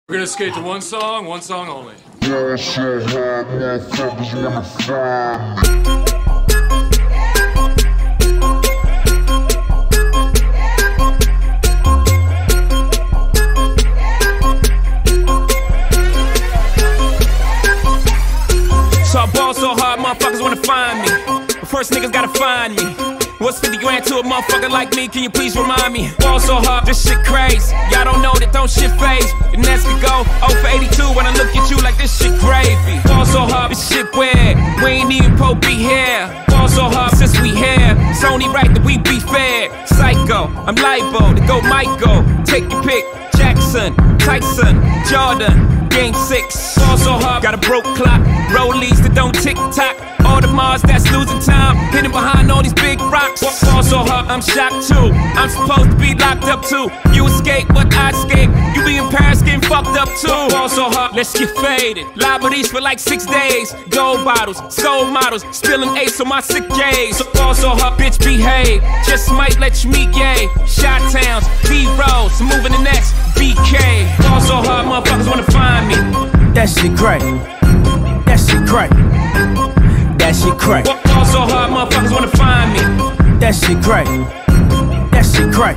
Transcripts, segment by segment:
We're gonna skate to one song only. Yeah, so hard, motherfuckers wanna find me. So I ball so hard, motherfuckers wanna find me. But first niggas gotta find me. What's 50 grand to a motherfucker like me? Can you please remind me? Ball so hard, this shit crazy. Y'all don't know that don't shit phase. The Nets could go 0 for 82 when I look at you like this shit gravy. Ball so hard, this shit weird. We ain't even po be here. Ball so hard since we here. It's only right that we be fair. Psycho, I'm libo to go Michael. Take your pick. Jackson, Tyson, Jordan, Game 6. Ball so hard, got a broke clock. Rollies that don't tick tock. All the Mars that's losing time, hidden behind all these big rocks. Ball so hard, I'm shocked too. I'm supposed to be locked up too. You escape, but I escape. You be in Paris getting fucked up too. Ball so hard, let's get faded. Liberties for like 6 days. Gold bottles, soul models, spilling ace on my sick days. So ball so hard, bitch behave. Just might let you meet gay. Shot towns, B-rolls, moving the next BK. Ball so hard, motherfuckers wanna find me. That shit crack. That shit crack. That shit crack. Ball so hard, motherfuckers wanna find me. That shit crack. That shit crack.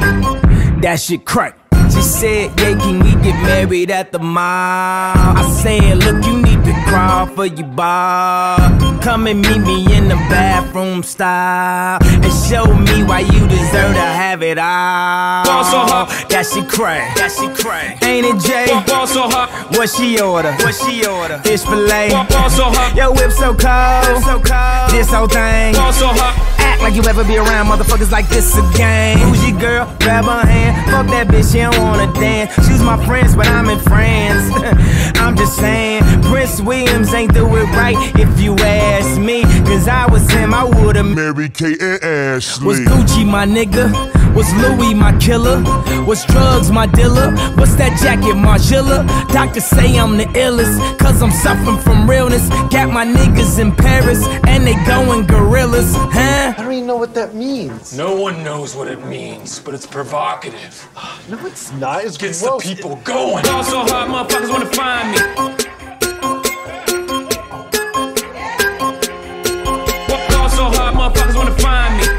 That shit crack. She said, yeah, can we get married at the mall? I said, look, you need to crawl for your bar. Come and meet me in the bathroom style and show me why you deserve to have it all. Ball so hard. That shit crack. That shit crack. Ain't it, Jay? Ball so hard. What she order? What she order? Fish fillet. Ball so hard. Your whip so cold. So cold. This whole thing. Ball so hard. Act like you ever be around motherfuckers like this again. Who's your girl? Grab her hand. Fuck that bitch, she don't wanna dance. She's my friends, but I'm in France. I'm just saying, Prince Williams ain't do it right if you ask me. Cause I was him, I would've Mary Kate and Ashley. Was Gucci my nigga? Was Louis my killer? Was drugs my dealer? What's that jacket, Margilla? Doctors say I'm the illest, cause I'm suffering from realness. Got my niggas in Paris, and they going gorillas, huh? I don't even know what that means. No one knows what it means, but it's provocative. No, it's not. It's Gets gross. the people going. Ball so hard, motherfuckers wanna find me. Ball so hard, motherfuckers wanna find me.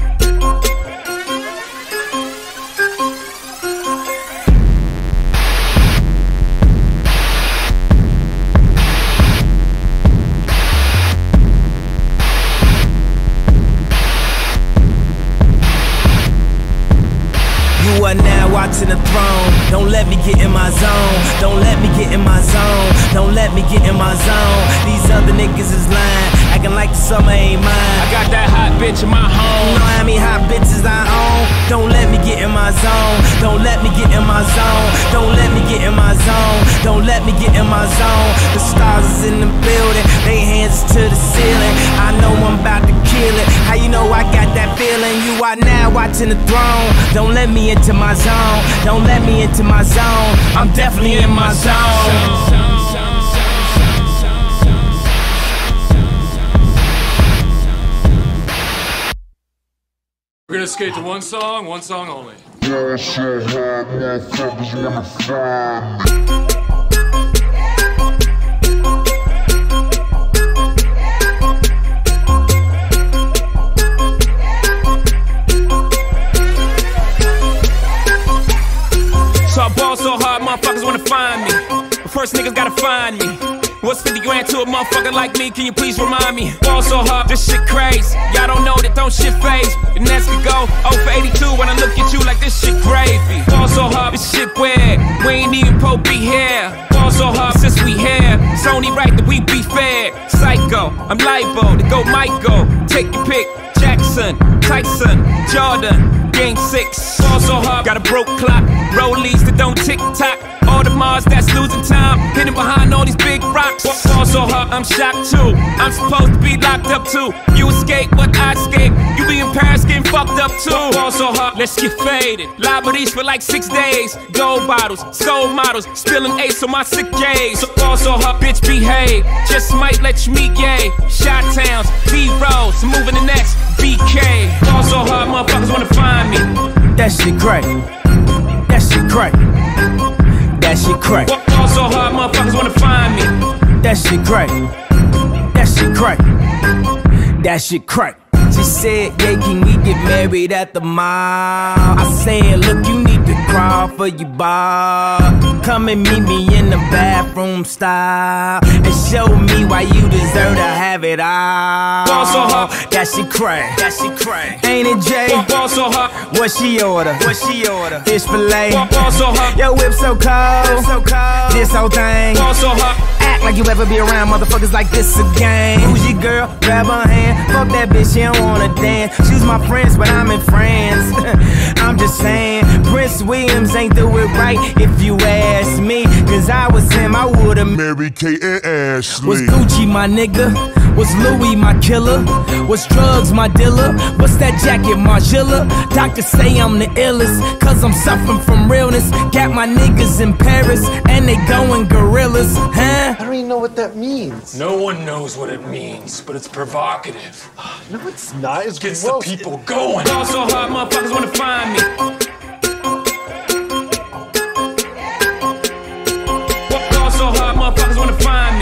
You are now watching the throne. Don't let me get in my zone. Don't let me get in my zone. Don't let me get in my zone. These other niggas is lying, acting like the summer ain't mine. I got that hot bitch in my You home. know how many hot bitches I own? Don't let me get in my zone. Don't let me get in my zone. Don't let me get in my zone. Don't let me get in my zone. The stars is in the building, they hands to the ceiling. I know I'm about to kill it. How you know I got that feeling? You are now watching the throne. Don't let me into my zone. Don't let me into my zone. I'm definitely in my zone. We're gonna skate to one song only. Yeah, so hard, motherfuckers wanna find me. So I ball so hard, motherfuckers wanna find me. But first niggas gotta find me. What's 50 grand to a motherfucker like me? Can you please remind me? Ball so hard, this shit crazy. Y'all don't know that don't shit phase. The Nets could go 0 for 82 when I look at you like this shit gravy. Ball so hard, this shit weird. We ain't even po be here. Ball so hard since we here. It's only right that we be fair. Psycho, I'm libo to go Michael. Take your pick. Jackson, Tyson, Jordan, Game 6. Ball so hard, got a broke clock. Rollies that don't tick tock. All the Mars that's losing time, hidden behind all these big rocks. Ball so hard, I'm shocked too. I'm supposed to be locked up too. You escape, but I escape. You be in Paris getting fucked up too. Ball so hard, let's get faded. Liberties for like 6 days. Gold bottles, soul models, spilling ace on my sick days. So ball so hard, bitch behave. Just might let you meet gay. Shot towns, B-rolls, moving the next BK. Ball so hard, motherfuckers wanna find me. That shit crack. That shit crack. That shit crack. Ball so hard, motherfuckers wanna find me. That shit crack. That shit crack. That shit crack. She said, yeah, can we get married at the mall? I said, look, you need to crawl for your bar. Come and meet me in the bathroom style and show me why you deserve to have it all. Ball so hard. That shit crack. That shit crack. Ain't it, Jay? Ball so hard. What she order? What she order? Fish fillet. Ball so hard. Yo, whip so cold. So cold. This whole thing. Ball so hard. Act like you ever be around motherfuckers like this again. Who's your girl? Grab her hand. Fuck that bitch, she don't wanna dance. She's my friends, but I'm in France. I'm just saying, Prince Williams ain't do it right if you ask me. Cause I was him, I would've Mary Kate and Ashley. Was Gucci my nigga? Was Louis my killer? Was drugs my dealer? What's that jacket, Margilla? Doctors say I'm the illest, cause I'm suffering from realness. Got my niggas in Paris, and they going gorillas, huh? I don't even know what that means. No one knows what it means, but it's provocative. No, it's not. It's Gets gross. the people going. Ball so hard, motherfuckers wanna find me. Ball so hard, motherfuckers wanna find me.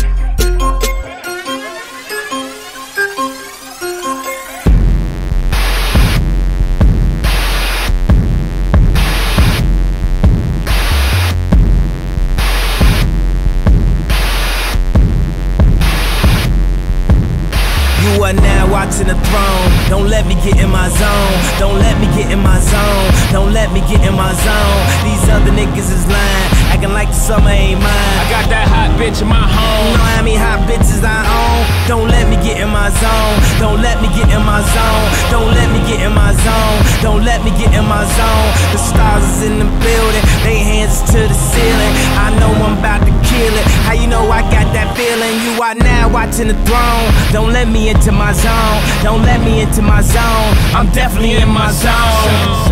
You are now watching the throne. Don't let me get in my zone. Don't let me get in my zone. Don't let me get in my zone. These other niggas is lying, acting like the summer ain't mine. I got that hot bitch in my You home. know how many hot bitches I own? Don't let me get in my zone. Don't let me get in my zone. Don't let me get in my zone. Don't let me get in my zone. The stars is in the building, they hands to the ceiling. I know I'm about to kill it. How you know I got that feeling? You are now watching the throne. Don't let me into my zone. Don't let me into my zone. I'm definitely in my zone.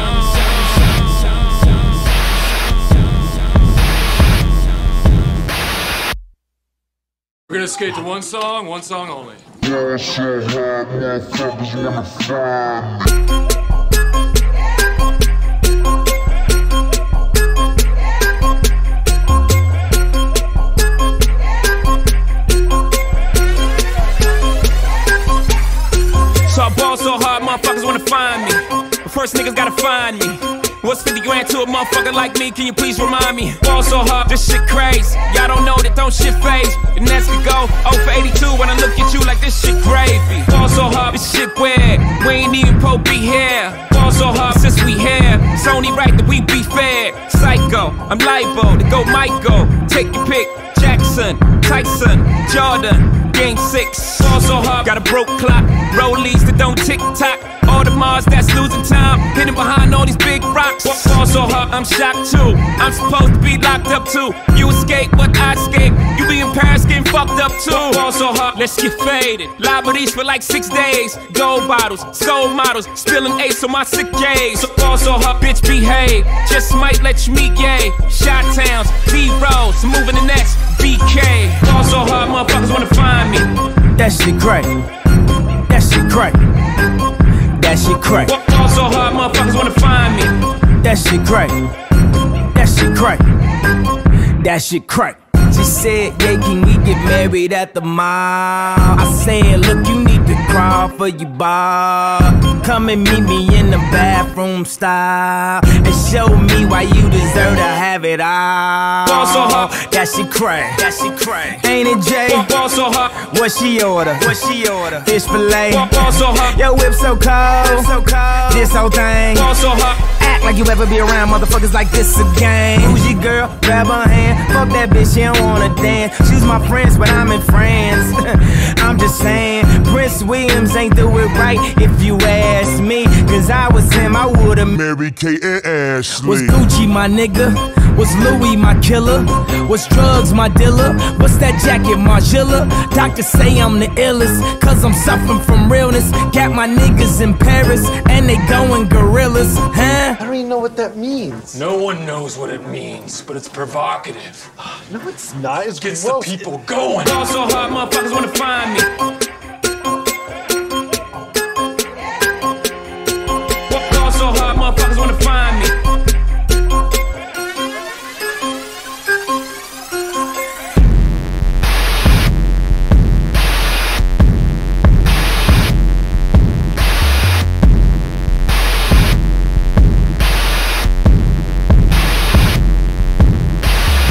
We're gonna skate to one song only. Ball so hard, motherfuckers wanna find me. So I ball so hard, motherfuckers wanna find me. But first niggas gotta find me. What's 50 grand to a motherfucker like me? Can you please remind me? Ball so hard, this shit crazy. Y'all don't know that don't shit phase. The next could go 0 for 82 when I look at you like this shit gravy. Ball so hard, this shit weird. We ain't even pro be here. Ball so hard since we here. It's only right that we be fair. Psycho, I'm libo to go Michael. Take your pick. Jackson, Tyson, Jordan, Game 6. Ball so hard, got a broke clock. Rollies that don't tick tock. All the Mars that's losing time, hidden behind all these big rocks. Ball so hard, I'm shocked too. I'm supposed to be locked up too. You escape, but I escape. You be in Paris getting fucked up too. Ball so hard, let's get faded. Liberties for like 6 days. Gold bottles, soul models, spilling ace on my sick days. So ball so hard, bitch behave. Just might let you meet gay. Shot towns, B-rolls, moving the next BK. Ball so hard, motherfuckers wanna find me. That shit crack. That shit crack. That shit crack. Ball so hard, motherfuckers wanna find me. That shit crack. That shit crack. That shit crack. She said, yeah, can we get married at the mall? I said, look, you need to crawl for your bar. Come and meet me in the bathroom style and show me why you deserve to have it all. Ball so hard. That shit crack. That shit crack. Ain't it, Jay? Ball so hard. What she order? What she order? Fish fillet. Ball so hard. Yo, whip so cold. So cold. This whole thing. Ball so hard. Act like you ever be around motherfuckers like this again. Who's your girl? Grab her hand. Fuck that bitch, she don't wanna dance. She's my friends, but I'm in France. I'm just saying, Prince Williams ain't do it right if you ask me. Cause I was him, I would've Mary Kate and Ashley. Was Gucci my nigga? Was Louis my killer? Was drugs my dealer? What's that jacket, Margilla? Doctors say I'm the illest, cause I'm suffering from realness. Got my niggas in Paris, and they going gorillas, huh? I don't even know what that means. No one knows what it means, but it's provocative. No, it's not. It's Gets gross. the people going. Ball so hard, motherfuckers wanna find me. Ball so hard, motherfuckers wanna find me.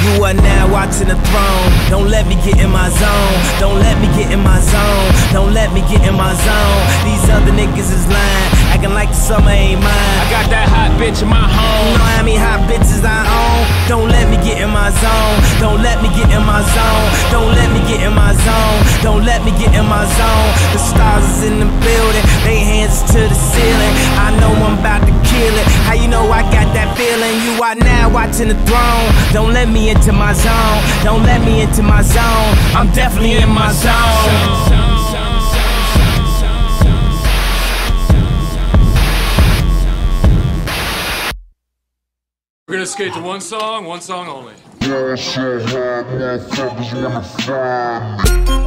You are now watching the throne. Don't let me get in my zone. Don't let me get in my zone. Don't let me get in my zone. These other niggas is lying, acting like the summer ain't mine. I got that hot bitch in my home. You know how many hot bitches I own? Don't let me get in my zone. Don't let me get in my zone. Don't let me get in my zone. Don't let me get in my zone. The stars is in the building, they hands to the ceiling. I know I'm about to kill it. How you know I got that feeling? You are now watching the throne. Don't let me into my zone. Don't let me into my zone. I'm definitely in my zone. We're gonna skate to one song only. Yeah, so hard, motherfuckers wanna find me.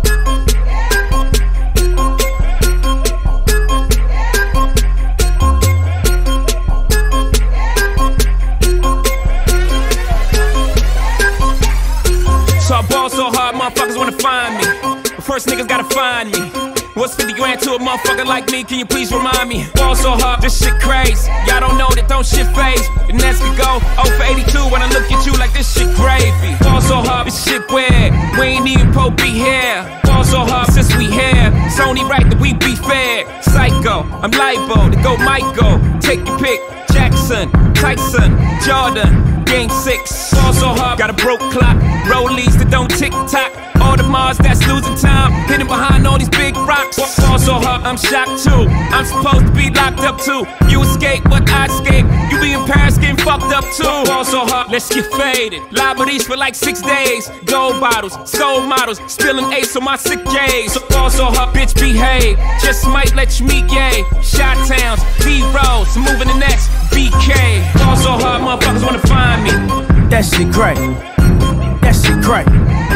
So I ball so hard, motherfuckers wanna find me. But first niggas gotta find me. What's 50 grand to a motherfucker like me? Can you please remind me? Ball so hard, this shit crazy. Y'all don't know that don't shit phase. The Nets could go 0 for 82 when I look at you like this shit gravy. Ball so hard, this shit weird. We ain't even po be here. Ball so hard since we here. It's only right that we be fair. Psycho, I'm libo to go Michael. Take your pick. Jackson, Tyson, Jordan. Game 6, ball so hard, got a broke clock. Rollies that don't tick-tock. All the Mars that's losing time, hidden behind all these big rocks. Ball so hard, I'm shocked too. I'm supposed to be locked up too. You escape, but I escape. You be in Paris getting fucked up too. Ball so hard, let's get faded. Liberties for like 6 days. Gold bottles, soul models, spilling ace on my sick days. So ball so hard, bitch behave. Just might let you meet gay. Shot towns, B-rolls, moving the next BK. Ball so hard, motherfuckers wanna find me. That shit crack. That shit crack.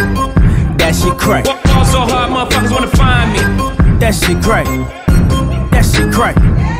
That shit crack. Ball so hard, motherfuckers wanna find me. That shit crack. That shit crack.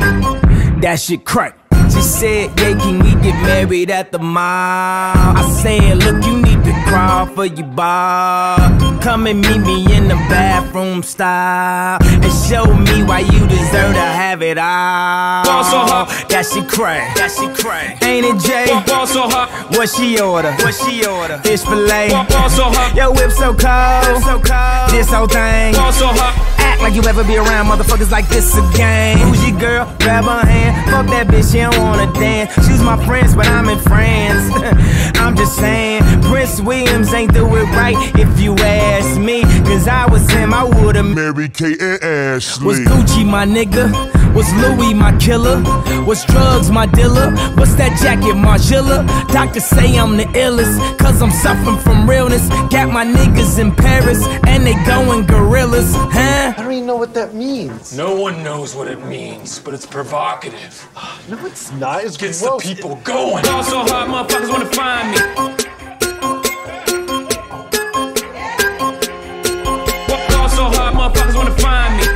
That shit crack. She said, yeah, can we get married at the mall? I said, look, you need to crawl for your bar. Come and meet me in the bathroom style and show me why you deserve to have it all. Ball so hard. That shit crack. That shit crack. Ain't it, Jay? Ball so hard. What she order? What she order? Fish fillet. Ball so hard. Yo, whip so cold. So cold. This whole thing. Ball so hard. Act like you ever be around motherfuckers like this again. Who's your girl? Grab her hand. Fuck that bitch, she don't wanna dance. She's my friends, but I'm in France. I'm just saying, Prince Williams ain't do it right if you ask me. Cause I was him, I would've Mary Kate and Ashley. Was Gucci my nigga? Was Louis my killer? Was drugs my dealer? What's that jacket, Margilla? Doctors say I'm the illest, cause I'm suffering from realness. Got my niggas in Paris, and they going gorillas, huh? I don't even know what that means. No one knows what it means, but it's provocative. No, it's not. It's Gets gross. the people going. Ball so hard, motherfuckers wanna find me. Ball so hard, motherfuckers wanna find me.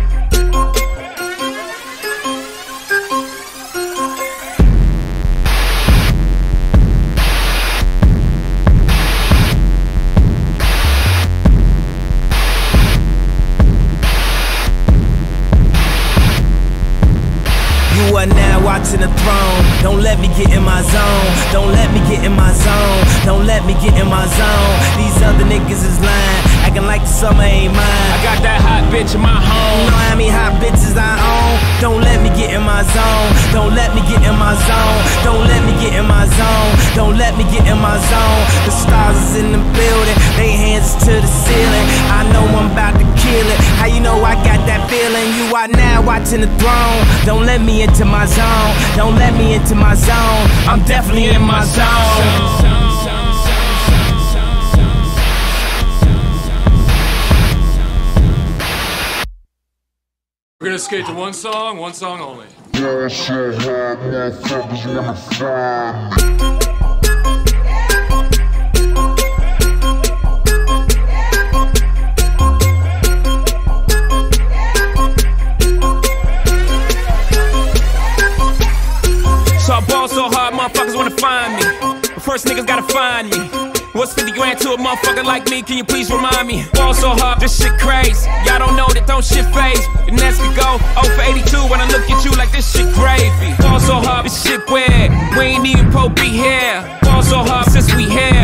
You are now watching the throne. Don't let me get in my zone. Don't let me get in my zone. Don't let me get in my zone. These other niggas is lying, acting like the summer ain't mine. I got that hot bitch in my You home. know how many hot bitches I own? Don't let me get in my zone. Don't let me get in my zone. Don't let me get in my zone. Don't let me get in my zone. The stars is in the building, they hands to the ceiling. I know I'm about to kill it. How you know I got that feeling? You are now watching the throne. Don't let me into my zone. Don't let me into my zone. I'm definitely in my zone. We're gonna skate to one song only. Yeah, so hard, motherfuckers wanna find me. So I ball so hard, motherfuckers wanna find me. But first niggas gotta find me. What's 50 grand to a motherfucker like me? Can you please remind me? Ball so hard, this shit crazy. Y'all don't know that don't shit phase. The Nets could go 0 for 82 when I look at you like this shit gravy. Ball so hard, this shit weird. We ain't even po be here. Ball so hard since we here.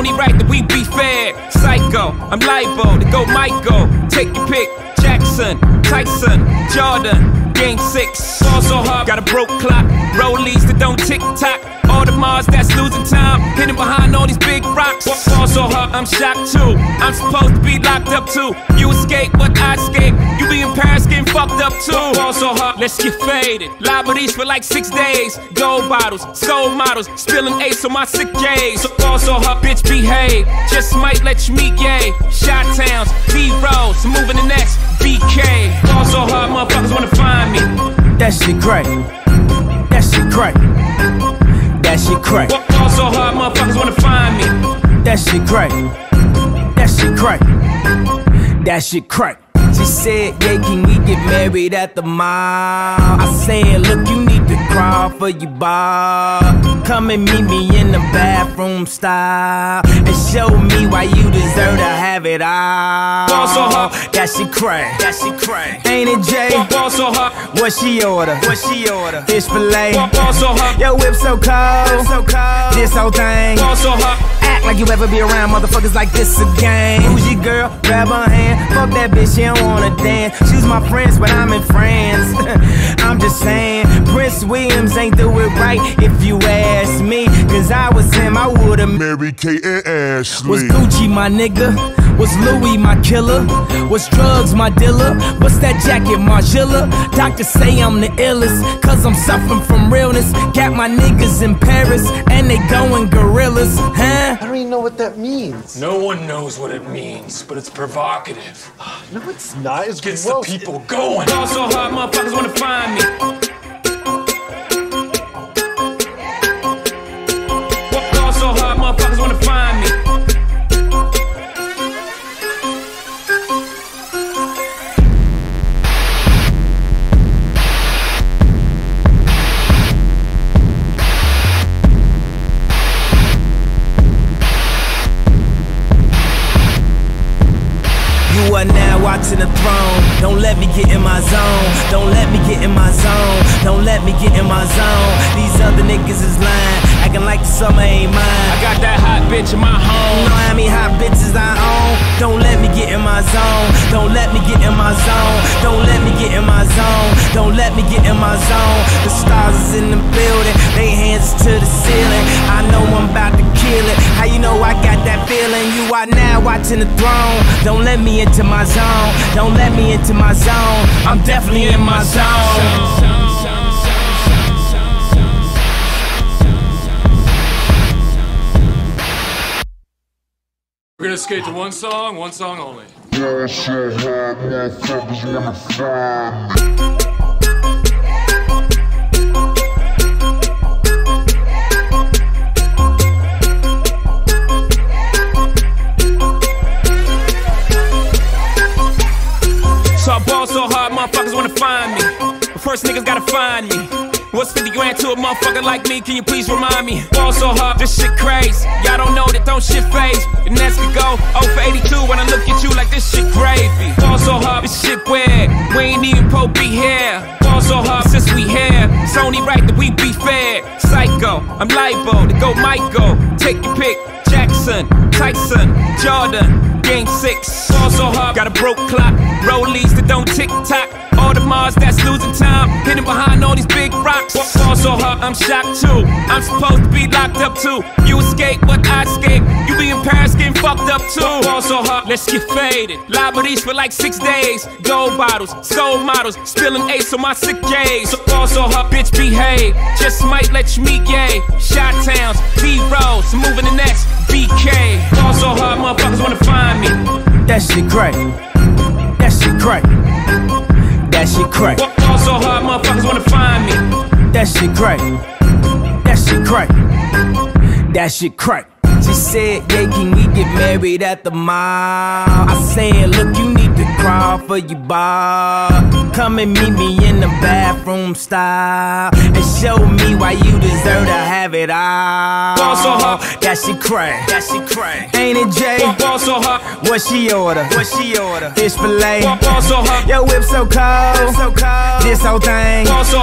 It's only right that we be fair. Psycho, I'm liable to go Michael. Take your pick. Jackson, Tyson, Jordan, Game 6. Fall so hard, got a broke clock. Rollies that don't tick-tock. All the Mars that's losing time, hidden behind all these big rocks. Fall so hard, I'm shocked too. I'm supposed to be locked up too. You escape, but I escape. You be in Paris getting fucked up too. Fall so hard, let's get faded. Liberties for like 6 days. Gold bottles, soul models, spilling ace on my sick days. So fall so hard, bitch, behave. Just might let you meet gay. Shot towns, B-rolls, moving the next BK. Fall so hard, motherfuckers wanna find me. That shit crack. That shit crack. That shit crack. Fall so hard, motherfuckers wanna find me. That shit crack. That shit crack. That shit crack. She said, yeah, can we get married at the mall? I said, look, you need to crawl for your bar. Come and meet me in the bathroom style and show me why you deserve to have it all. Fall so hard. That shit crack. That shit crack. Ain't it, Jay? Fall so hard. What she order? What she order? Fish fillet. Fall so hard. Yo, whip so cold. So cold. This whole thing. Fall so hard. Act like you ever be around motherfuckers like this again. Who's your girl? Grab her hand. Fuck that bitch, she don't wanna dance. She's my friends, but I'm in France. I'm just saying, Prince Williams ain't do it right if you ask me. Cause I was him, I would've Mary Kate and Ashley. Was Gucci my nigga? Was Louis my killer? Was drugs my dealer? What's that jacket, Margilla? Doctors say I'm the illest, cause I'm suffering from realness. Got my niggas in Paris, and they going gorillas, huh? I don't even know what that means. No one knows what it means, but it's provocative. No, it's not. It's Gets gross. the people going. Fall so hard, motherfuckers wanna find me. Fall so hard, motherfuckers wanna find me. You are now watching the throne. Don't let me get in my zone. Don't let me get in my zone. Don't let me get in my zone. These other niggas is lying, acting like the summer ain't mine. I got that hot bitch in my You home. know how many hot bitches I own? Don't let me get in my zone. Don't let me get in my zone. Don't let me get in my zone. Don't let me get in my zone. The stars is in the building, they hands to the ceiling. I know I'm about to kill it. How you know I got that feeling? You are now watching the throne. Don't let me into my zone. Don't let me into my zone. I'm definitely in my zone. We're gonna skate to one song only. Fall so hard, motherfuckers wanna find me. So I ball so hard, motherfuckers wanna find me. But first niggas gotta find me. What's 50 grand to a motherfucker like me? Can you please remind me? Ball so hard, this shit crazy. Y'all don't know that don't shit phase. The Nets could go 0 for 82 when I look at you like this shit gravy. Ball so hard, this shit weird. We ain't even po be here. Ball so hard since we here. It's only right that we be fair. Psycho, I'm liable to go Michael. Take your pick. Jackson, Tyson, Jordan, Game 6. Fall so hard, got a broke clock. Rollies that don't tick-tock. All the Mars that's losing time, hidden behind all these big rocks. Fall so hard, I'm shocked too. I'm supposed to be locked up too. You escape, but I escape. You be in Paris getting fucked up too. Fall so hard, let's get faded. Liberties for like 6 days. Gold bottles, soul models, spilling ace on my sick days. So fall so hard, bitch, behave. Just might let you meet gay. Shot towns, B-rolls, moving the next BK. Fall so hard, motherfuckers wanna find me. That shit crack. That shit crack. That shit crack. Fall so hard, motherfuckers wanna find me. That shit crack. That shit crack. That shit crack. She said, yeah, can we get married at the mall? I said, look, you need to crawl for your bar. Come and meet me in the bathroom style and show me why you deserve to have it all. Fall so hard. That shit crack. That shit crack. Ain't it, Jay? Fall so hard. What she order? What she order? Fish fillet. Fall so hard. Yo, whip so cold. So cold. This whole thing. Fall so hard.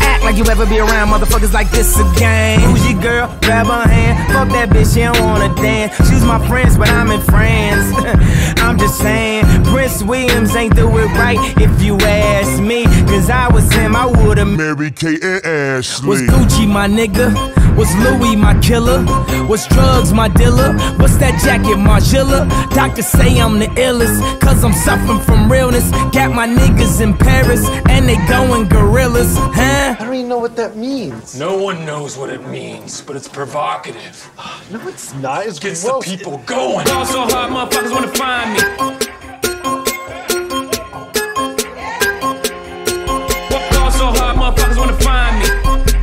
Act like you ever be around motherfuckers like this again. Who's your girl? Grab her hand. Fuck that bitch, she don't wanna dance. She's my friends, but I'm in France. I'm just saying, Prince Williams ain't do it right if you ask me. Cause I was him, I would've Mary Kate and Ashley. Was Gucci my nigga? Was Louis my killer? Was drugs my dealer? What's that jacket, Margilla? Doctors say I'm the illest, cause I'm suffering from realness. Got my niggas in Paris, and they going gorillas, huh? I don't even know what that means. No one knows what it means, but it's provocative. No, it's not. It's Gets gross. the people going. Ball so hard, motherfuckers wanna find me. Ball so hard, motherfuckers wanna find me.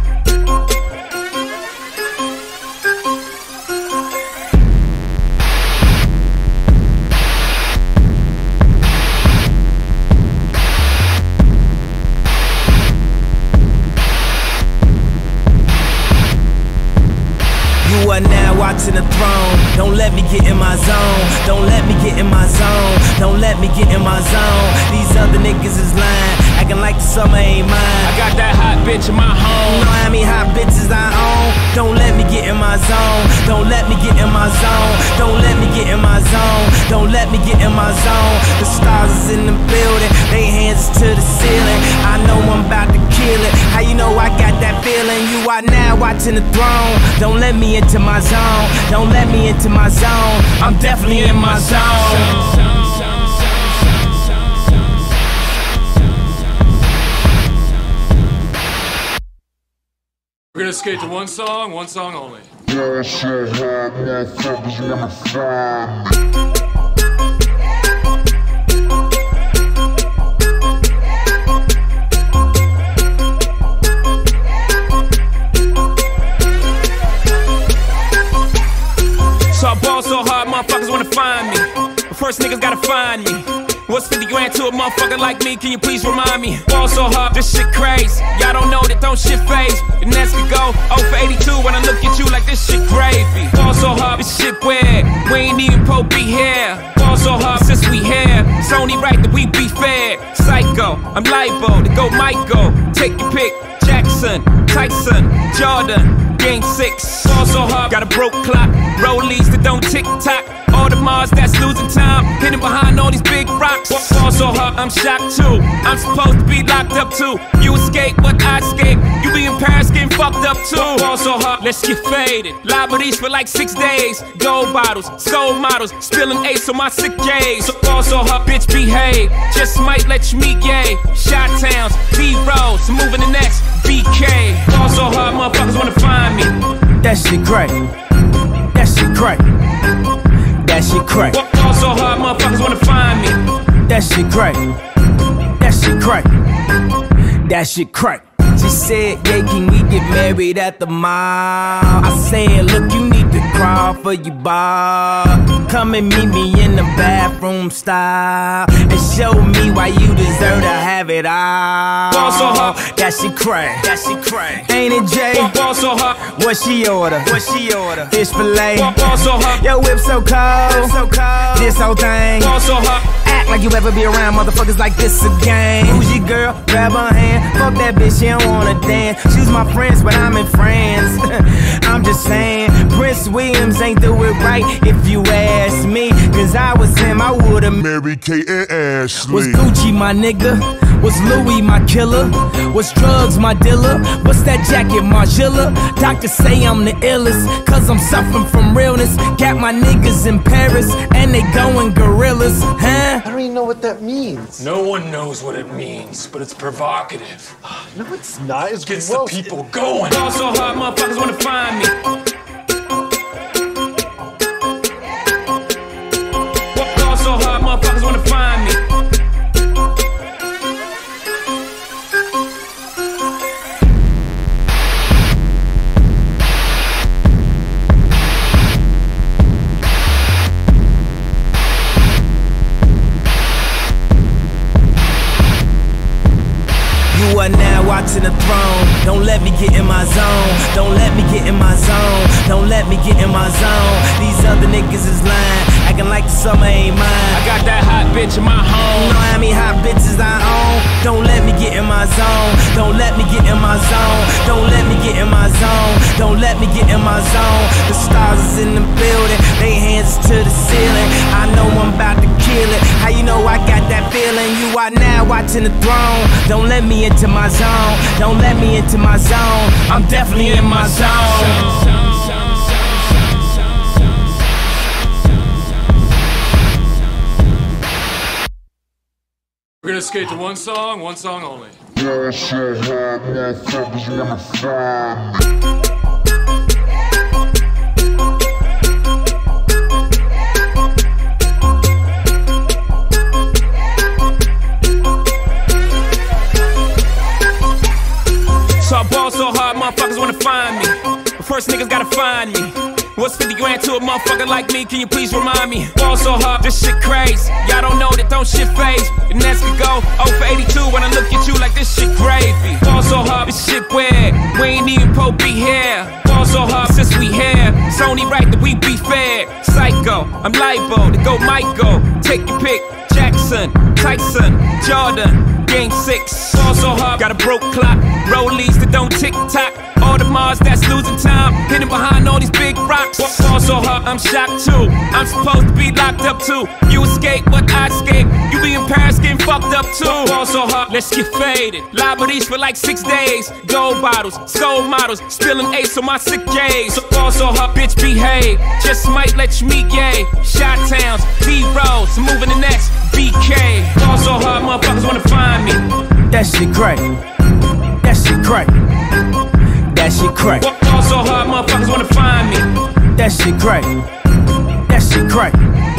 You are now watching the throne. Don't let me get in my zone. Don't let me get in my zone. Don't let me get in my zone. These other niggas is lying, acting like the summer ain't mine. I got that hot bitch in my You home. know how many hot bitches I own? Don't let me get in my zone. Don't let me get in my zone. Don't let me get in my zone. Don't let me get in my zone. The stars is in the building, they hands to the ceiling. I know I'm about to kill it. How you know I got that feeling? You are now watching the throne. Don't let me into my zone. Don't let me into my zone. I'm definitely in my zone. We're gonna skate to one song only. Ball so hard, motherfuckers wanna find me. So I ball so hard, motherfuckers wanna find me. But first niggas gotta find me. What's 50 grand to a motherfucker like me? Can you please remind me? Ball so hard, this shit crazy. Y'all don't know that don't shit phase. The next could go 0 for 82 when I look at you like this shit gravy. Ball so hard, this shit weird. We ain't even po be here. Ball so hard since we here. It's only right that we be fair. Psycho, I'm libo to go Michael. Take your pick. Jackson, Tyson, Jordan, Game 6. Ball so hard, got a broke clock. Rollies that don't tick tock. All the Mars that's losing time, hidden behind all these big rocks. Ball so hard, I'm shocked too. I'm supposed to be locked up too. You escape, but I escape. You be in Paris getting fucked up too. Ball so hard, let's get faded. Liberties for like 6 days. Gold bottles, soul models, spilling ace on my sick days. So ball so hard, bitch behave. Just might let you meet gay. Shot towns, B-rolls, moving the next BK. Ball so hard, motherfuckers wanna find me. That shit crack. That shit crack. That shit crack. Ball so hard, motherfuckers wanna find me. That shit crack. That shit crack. That shit crack. She said, yeah, can we get married at the mall? I said, look, you need to crawl for your bar. Come and meet me in the bathroom style and show me why you deserve to have it all. Ball so hard. That shit crack. That shit crack. Ain't it, Jay? Ball so hard. What she order? What she order? Fish fillet. Ball so hard. Yo, whip so cold. So cold. This whole thing. Ball so hard. Act like you ever be around motherfuckers like this again. Who's your girl? Grab her hand. Fuck that bitch, she don't wanna dance. She's my friends, but I'm in France. I'm just saying, Prince Williams ain't do it right if you ask me. Cause I was him, I would've Mary Kate and Ashley. Was Gucci my nigga? Was Louis my killer? Was drugs my dealer? What's that jacket, Margilla? Doctors say I'm the illest, cause I'm suffering from realness. Got my niggas in Paris, and they going gorillas, huh? I don't even know what that means. No one knows what it means, but it's provocative. No, it's not. It's Gets gross. the people going. Ball so hard, motherfuckers wanna find me. Ball so hard, motherfuckers wanna find me. You are now watching the throne. Don't let me get in my zone. Don't let me get in my zone. Don't let me get in my zone. These other niggas is lying, acting like the summer ain't mine. I got that hot bitch in my You home. know how many hot bitches I own? Don't let me get in my zone. Don't let me get in my zone. Don't let me get in my zone. Don't let me get in my zone. The stars is in the building, they hands to the ceiling. I know I'm about to kill it. How you know I got that feeling? You are now watching the throne. Don't let me into my zone. Don't let me into my zone. I'm definitely in my zone. We're gonna skate to one song only. Yeah, so hard, motherfuckers wanna find me. So I ball so hard, motherfuckers wanna find me. But first niggas gotta find me. What's 50 grand to a motherfucker like me? Can you please remind me? Ball so hard, this shit crazy. Y'all don't know that don't shit phase. The Nets could go 0 for 82 when I look at you like this shit gravy. Ball so hard, this shit weird. We ain't even po be here. Ball so hard since we here. It's only right that we be fair. Psycho, I'm liable to go Michael. Take your pick. Jackson, Tyson, Jordan, Game 6. Ball so hard, got a broke clock. Rollies that don't tick tock. All the Mars that's losing time, hidden behind all these big rocks. Ball so hard, I'm shocked too. I'm supposed to be locked up too. You escape, but I escape. You be in Paris getting fucked up too. Ball so hard, let's get faded. Liberties for like 6 days. Gold bottles, soul models, spilling ace on my sick days. So ball so hard, bitch behave. Just might let you meet gay. Shot towns, B-rolls, moving the next BK. Ball so hard, motherfuckers wanna find me. That shit crack. That shit crack. That shit crack. Ball so hard, motherfuckers wanna find me. That shit crack. That shit crack.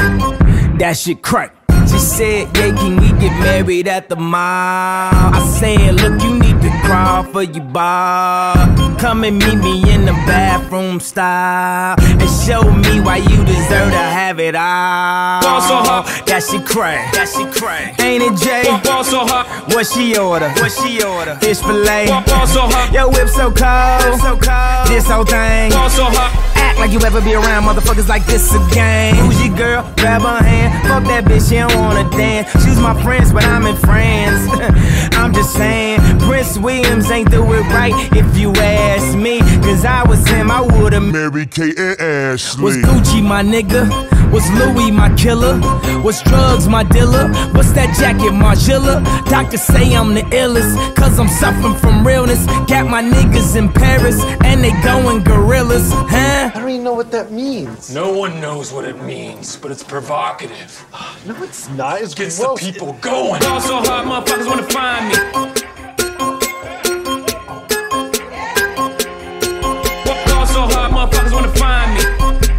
That shit crack. She said, yeah, can we get married at the mall? I said, look, you need to crawl for your bar. Come and meet me in the bathroom style and show me why you deserve to have it all. Ball so hard. That shit crack. That shit crack. Ain't it, Jay? Ball so hard. What she order? What she order? Fish fillet. Ball so hard. Your whip so cold. So cold. This whole thing. Ball so hard. Act like you ever be around motherfuckers like this again. Who's your girl? Grab her hand. Fuck that bitch, she don't wanna dance. She's my friends, but I'm in France. I'm just saying, Prince Williams ain't do it right if you ask me. Cause I was him, I would've Mary Kate and Ashley. Was Gucci my nigga? Was Louis my killer? Was drugs my dealer? What's that jacket, Margilla? Doctors say I'm the illest, cause I'm suffering from realness. Got my niggas in Paris, and they going gorillas, huh? I don't even know what that means. No one knows what it means, but it's provocative. No, it's not. It's Gets gross. the people going. Ball so hard, motherfuckers wanna find me. Ball so hard, motherfuckers wanna find me.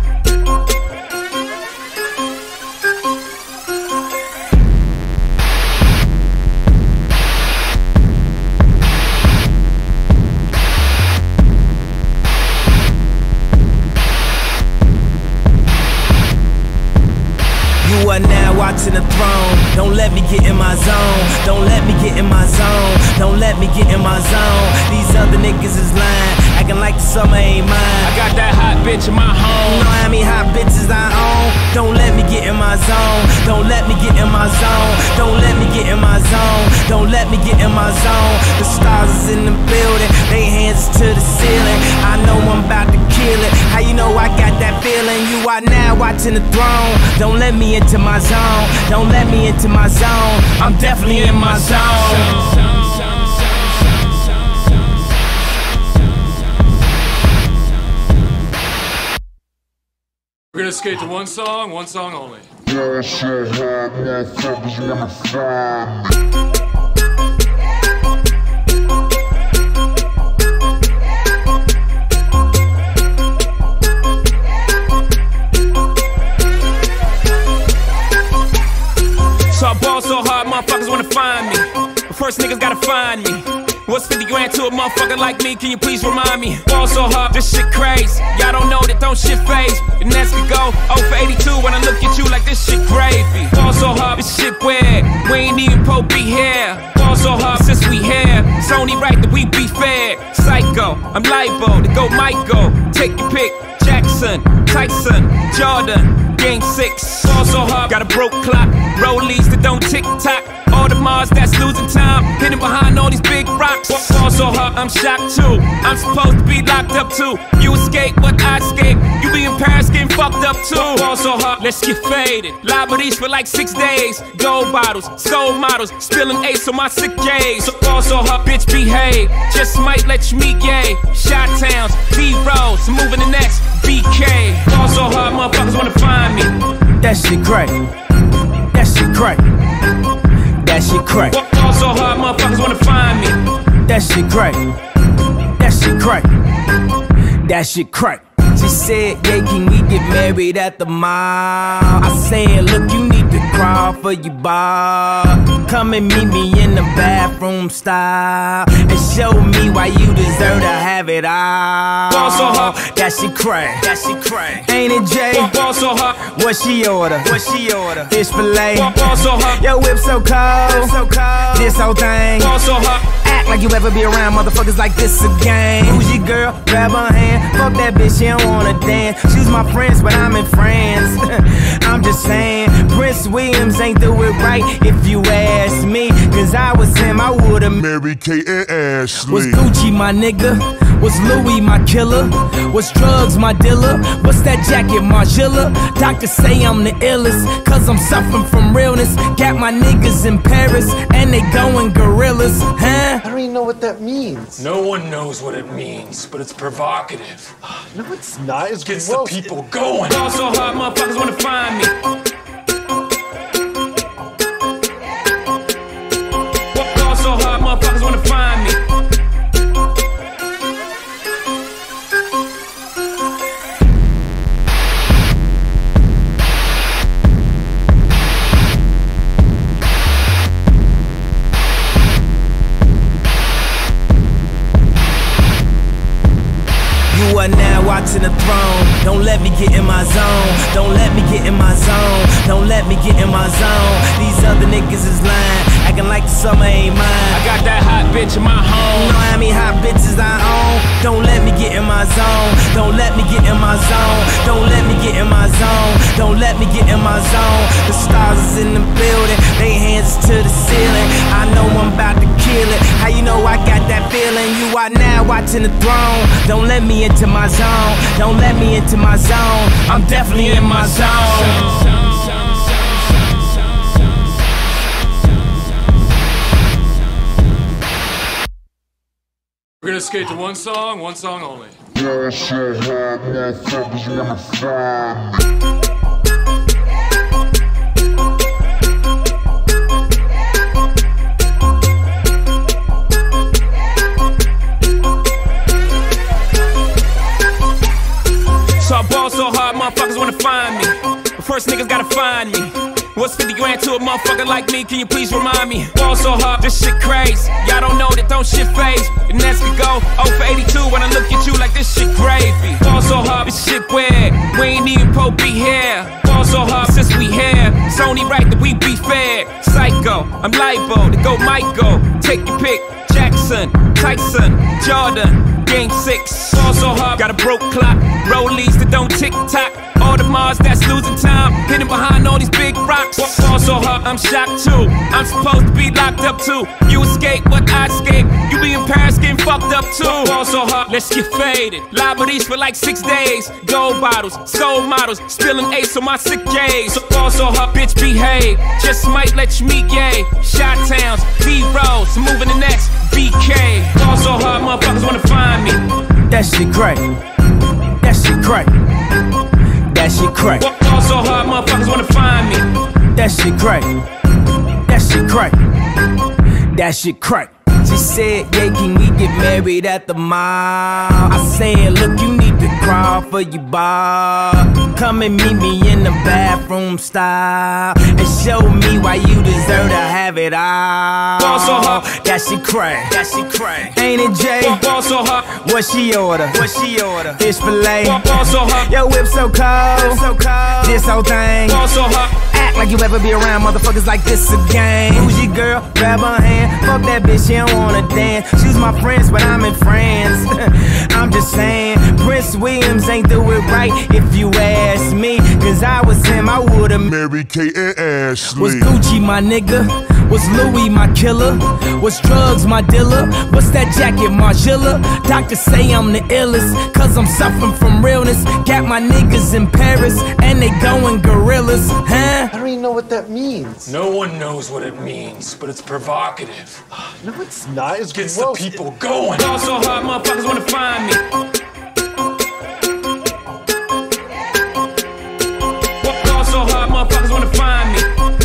You are now watching the throne. Don't let me get in my zone. Don't let me get in my zone. Don't let me get in my zone. These other niggas is lying, acting like the summer ain't mine. I got that hot bitch in my You home. know how many hot bitches I own? Don't let me get in my zone. Don't let me get in my zone. Don't let me get in my zone. Don't let me get in my zone. The stars is in the building, they hands to the ceiling. I know I'm about to kill it. How you know I got that feeling? You are now watching the throne. Don't let me into my zone. Don't let me into my zone. I'm definitely in my zone. We're gonna skate to one song only. Yeah, so hard, motherfuckers wanna find me. So I ball so hard, motherfuckers wanna find me. But first niggas gotta find me. What's 50 grand to a motherfucker like me? Can you please remind me? Ball so hard, this shit crazy. Y'all don't know that don't shit phase. The Nets could go 0 for 82 when I look at you like this shit gravy. Ball so hard, this shit weird. We ain't even po be here. Ball so hard since we here. It's only right that we be fair. Psycho, I'm liable to go Michael. Take your pick. Jackson, Tyson, Jordan, Game 6. Ball Ball so hard, got a broke clock. Rollies that don't tick tock. All the Mars that's losing time, hidden behind all these big rocks. Ball so hard, I'm shocked too. I'm supposed to be locked up too. You escape, but I escape. You be in Paris getting fucked up too. Ball so hard, let's get faded. Liberties for like 6 days. Gold bottles, soul models, spilling ace on my sick days. So ball so hard, bitch behave. Just might let you meet gay. Shot towns, B-rolls, moving the next BK. Ball so hard, motherfuckers wanna find me. That shit crack. That shit crack. That shit crack. Ball so hard, motherfuckers wanna find me. That shit crack. That shit crack. That shit crack. She said, yeah, can we get married at the mall? I said, look, you need to crawl for your bar. Come and meet me in the bathroom style and show me why you deserve to have it all. Ball so hard. That shit crack. That shit crack. Ain't it, Jay? Ball so hard. What she order? What she order? Fish fillet. Ball so hard. Your whip so cold. So cold. This whole thing. Ball so hard. Act like you ever be around motherfuckers like this again. Who's your girl? Grab her hand. Fuck that bitch, she don't wanna dance. She's my friends, but I'm in France. I'm just saying, Prince Williams ain't do it right if you ask me. Cause I was him, I would've Mary Kate and Ashley. Was Gucci my nigga? Was Louis my killer? Was drugs my dealer? What's that jacket, Margilla? Doctors say I'm the illest, cause I'm suffering from realness. Got my niggas in Paris, and they going gorillas, huh? I don't even know what that means. No one knows what it means, but it's provocative. No, it's not. It's Gets gross. the people going. Ball so hard, motherfuckers wanna find me. Ball so hard, motherfuckers wanna find me. You are now watching the throne. Don't let me get in my zone. Don't let me get in my zone. Don't let me get in my zone. These other niggas is lying, acting like the summer ain't mine. I got that hot bitch in my You home. know how many hot bitches I own? Don't let me get in my zone. Don't let me get in my zone. Don't let me get in my zone. Don't let me get in my zone. The stars is in the building, they hands to the ceiling. I know I'm about to kill it. How you know I got that feeling? You are now watching the throne. Don't let me into my zone. Don't let me into my zone. I'm definitely in my zone. We're gonna skate to one song only. Ball so hard, motherfuckers wanna find me. So I ball so hard, motherfuckers wanna find me. But first niggas gotta find me. What's 50 grand to a motherfucker like me? Can you please remind me? Ball so hard, this shit crazy. Y'all don't know that don't shit phase. The next could go 0 for 82 when I look at you like this shit gravy. Ball so hard, this shit weird. We ain't even po be here. Ball so hard since we here. It's only right that we be fair. Psycho, I'm libo to go Michael. Take your pick. Jackson, Tyson, Jordan, Game 6. Ball so hard, got a broke clock. Rollies that don't tick tock. All the Mars that's losing time, hidden behind all these big rocks. Ball so hard, I'm shocked too. I'm supposed to be locked up too. You escape, but I escape. You be in Paris getting fucked up too. Ball so hard, let's get faded. Liberties for like 6 days. Gold bottles, soul models, spilling ace on my sick days. So ball so hard, bitch behave. Just might let you meet gay. Shot towns, B-rolls, moving the next BK. Ball so hard, motherfuckers wanna find me. That shit crack. That shit crack. That shit crack. Ball so hard, motherfuckers wanna find me. That shit crack. That shit crack. That shit crack. She said, yeah, can we get married at the mall? I said, look, you need to crawl for your bar. Come and meet me in the bathroom style and show me why you deserve to have it all. Ball so hard. That shit crack. That shit crack. Ain't it, Jay? Ball so hard. What she order? What she order? Fish fillet. Ball so hard. Your whip so cold. So cold. This whole thing. Ball so hard. Act Act like you ever be around motherfuckers like this again. Who's your girl? Grab her hand. Fuck that bitch, she don't wanna dance. She's my friends, but I'm in France. I'm just saying, Prince Williams ain't do it right if you ask me. Cause I was him, I would've Mary Kate and Ashley. Was Gucci my nigga? Was Louis my killer? Was drugs my dealer? What's that jacket, Margilla? Doctors say I'm the illest, cause I'm suffering from realness. Got my niggas in Paris, and they going gorillas, huh? I don't even know what that means. No one knows what it means, but it's provocative. No, it's not. It's Gets gross. the people going. Ball so hard, motherfuckers wanna find me. Ball so hard, motherfuckers wanna find me.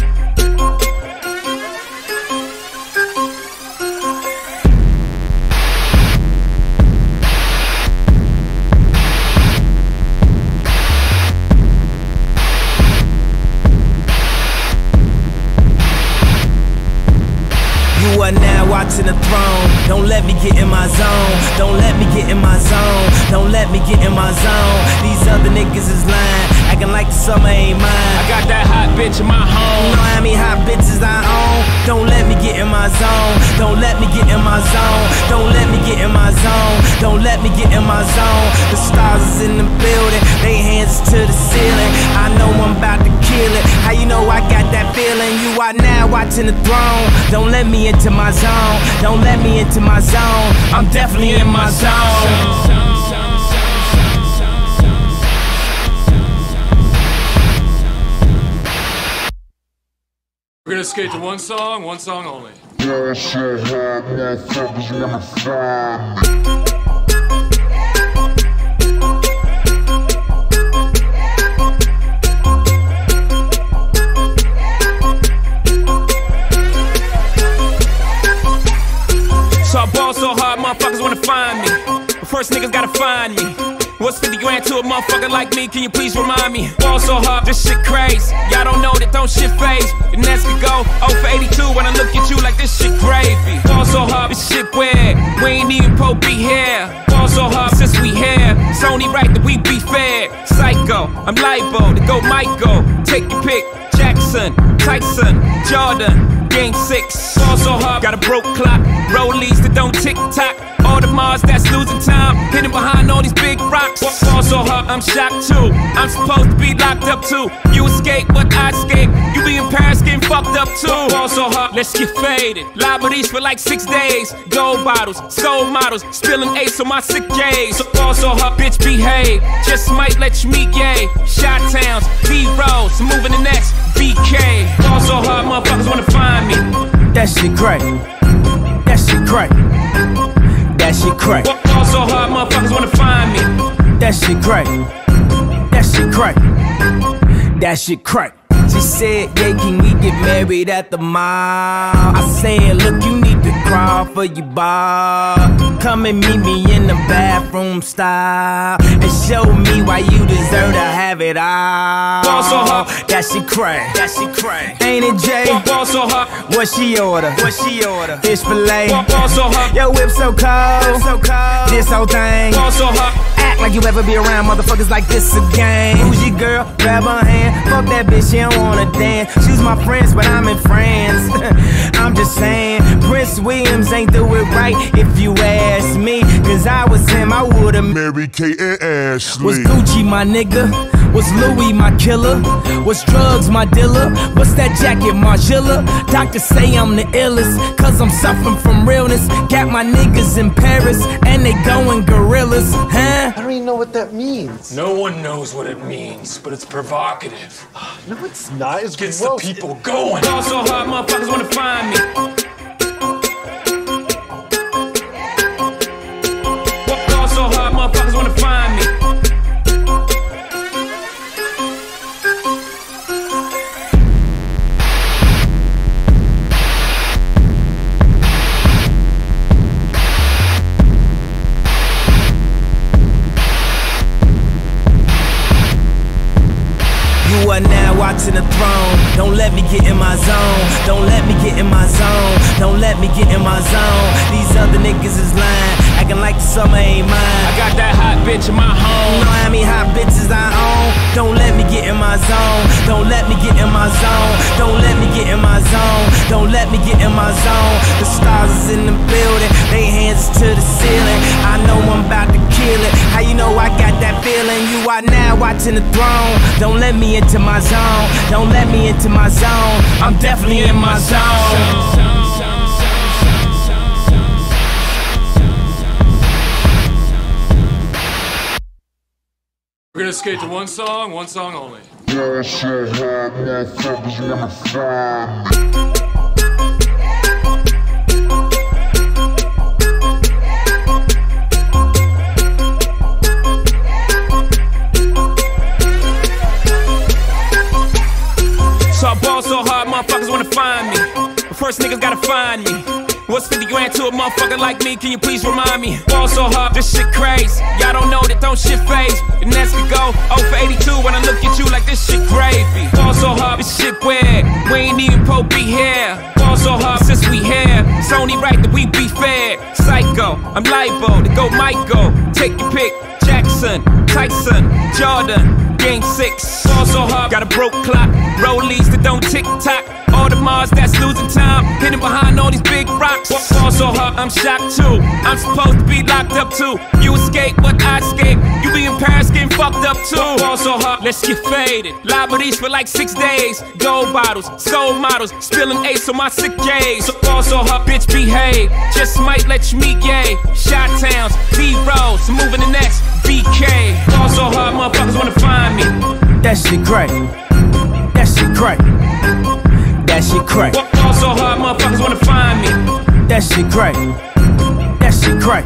You are now watching the throne. Don't let me get in my zone. Don't let me get in my zone. Don't let me get in my zone. These other niggas is lying, acting like the summer ain't mine. I got that hot bitch in my You home. know how many hot bitches I own? Don't let me get in my zone. Don't let me get in my zone. Don't let me get in my zone. Don't let me get in my zone. The stars is in the building, they hands to the ceiling. I know I'm about to kill it. How you know I got that feeling? You are now watching the throne. Don't let me into my zone. Don't let me into my zone. I'm definitely in my zone. We're gonna skate to one song only. Ball so hard, motherfuckers wanna find me. So I ball so hard, motherfuckers wanna find me. But first niggas gotta find me. What's 50 grand to a motherfucker like me? Can you please remind me? Ball so hard, this shit crazy. Y'all don't know that don't shit phase. The Nets could go 0 for 82 when I look at you like this shit gravy. Ball so hard, this shit weird. We ain't even Pope be here. Ball so hard since we here. It's only right that we be fair. Psycho, I'm libo to go Michael. Take your pick. Jackson, Tyson, Jordan. Game 6, ball so hard, got a broke clock. Rollies that don't tick tock. All the Mars that's losing time, hidden behind all these big rocks. Ball so hard, I'm shocked too. I'm supposed to be locked up too. You escape, but I escape. You be in Paris getting fucked up too. Ball so hard, let's get faded. Liberties for like 6 days. Gold bottles, soul models, spilling ace on my sick days. So ball so hard, bitch behave. Just might let you meet gay. Shot towns, B-rolls, moving the next BK. Ball so hard, motherfuckers wanna find me. That shit crack. That shit crack. That shit crack. Ball so hard, motherfuckers wanna find me. That shit crack. That shit crack. That shit crack. She said, yeah, can we get married at the mall? I said, look, you need to crawl for your bar. Come and meet me in the bathroom style and show me why you deserve to have it all. Ball so hard. That shit crack. That shit crack. Ain't it, Jay? Ball so hard. What she order? What she order? Fish fillet. Ball so hard. Yo, whip so cold. So cold. This whole thing. Ball so hard. Act like you ever be around motherfuckers like this again. Who's your girl? Grab her hand. Fuck that bitch, she don't wanna dance. She's my friends, but I'm in France. I'm just saying, Prince Williams ain't do it right if you ask me. Cause I was him, I would've Mary Kate and Ashley. Was Gucci my nigga? Was Louis my killer? Was drugs my dealer? What's that jacket, Margilla? Doctors say I'm the illest, cause I'm suffering from realness. Got my niggas in Paris, and they going gorillas, huh? I don't even know what that means. No one knows what it means, but it's provocative. No, it's not. It's Gets gross. the people going. Ball so hard, motherfuckers wanna find me. Ball so hard, motherfuckers wanna find me. You are now watching the throne. Don't let me get in my zone. Don't let me get in my zone. Don't let me get in my zone. These other niggas is lying, acting like the summer ain't mine. I got that hot bitch in my home. You know how many hot bitches I own? Don't let me get in my zone. Don't let me get in my zone. Don't let me get in my zone. Don't let me get in my zone. The stars is in the building, they hands to the ceiling. I know I'm about to kill it. How you know I got that feeling? You are now watching the throne. Don't let me into my zone. Don't let me into my zone. I'm definitely in my zone. We're gonna skate to one song only. Yeah, so hard, motherfuckers wanna find me. So I ball so hard, motherfuckers wanna find me. But first niggas gotta find me. What's 50 grand to a motherfucker like me? Can you please remind me? Ball so hard, this shit crazy. Y'all don't know that don't shit phase. And that's we go 0 for 82 when I look at you like this shit gravy. Ball so hard, this shit weird. We ain't even po be here. Ball so hard since we here. It's only right that we be fair. Psycho, I'm libo to go Michael. Take your pick. Jackson, Tyson, Jordan. Game 6, ball so hard, got a broke clock. Rollies that don't tick tock. All the Mars that's losing time, hidden behind all these big rocks. Ball so hard, I'm shocked too. I'm supposed to be locked up too. You escape, but I escape. You be in Paris getting fucked up too. Ball so hard, let's get faded. Liberties for like 6 days. Gold bottles, soul models, spilling ace on my sick days. So ball so hard, bitch behave. Just might let you meet gay. Shot towns, B-rolls, moving the next BK. Ball so hard, motherfuckers wanna find me. That shit crack. That shit crack. That shit crack. Ball so hard, motherfuckers wanna find me. That shit crack. That shit crack.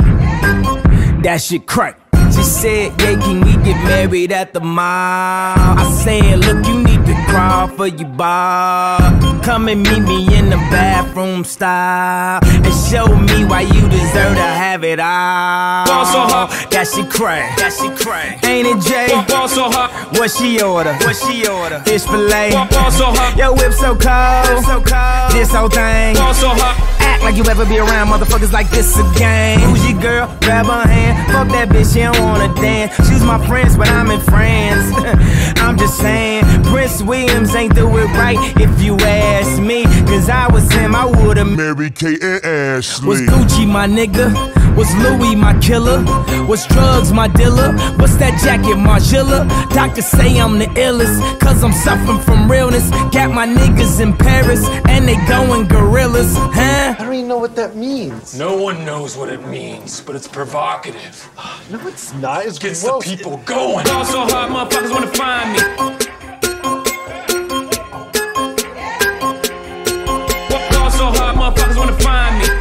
That shit crack. She said, yeah, can we get married at the mall? I said, look, you need to crawl for your bar. Come and meet me in the bathroom style and show me why you deserve to have it all. Ball so hard. That shit crack. That shit crack. Ain't it, Jay? Ball so hard. What she order? What she order? Fish fillet. Ball so hard. Yo, whip so cold. So cold. This whole thing. Ball so hard. Act like you ever be around motherfuckers like this again. Who's your girl? Grab her hand. Fuck that bitch, she don't wanna dance. She's my friends, but I'm in France. I'm just saying, Prince Williams ain't do it right if you ask me. Cause I was him, I would've Mary Kate and Ashley. Was Gucci my nigga? Was Louis my killer? Was drugs my dealer? What's that jacket, Margilla? Doctors say I'm the illest, cause I'm suffering from realness. Got my niggas in Paris, and they going gorillas, huh? I don't even know what that means. No one knows what it means, but it's provocative. No, it's not. It's Gets gross. the people going. Ball so hard, motherfuckers wanna find me. Ball so hard, motherfuckers wanna find me.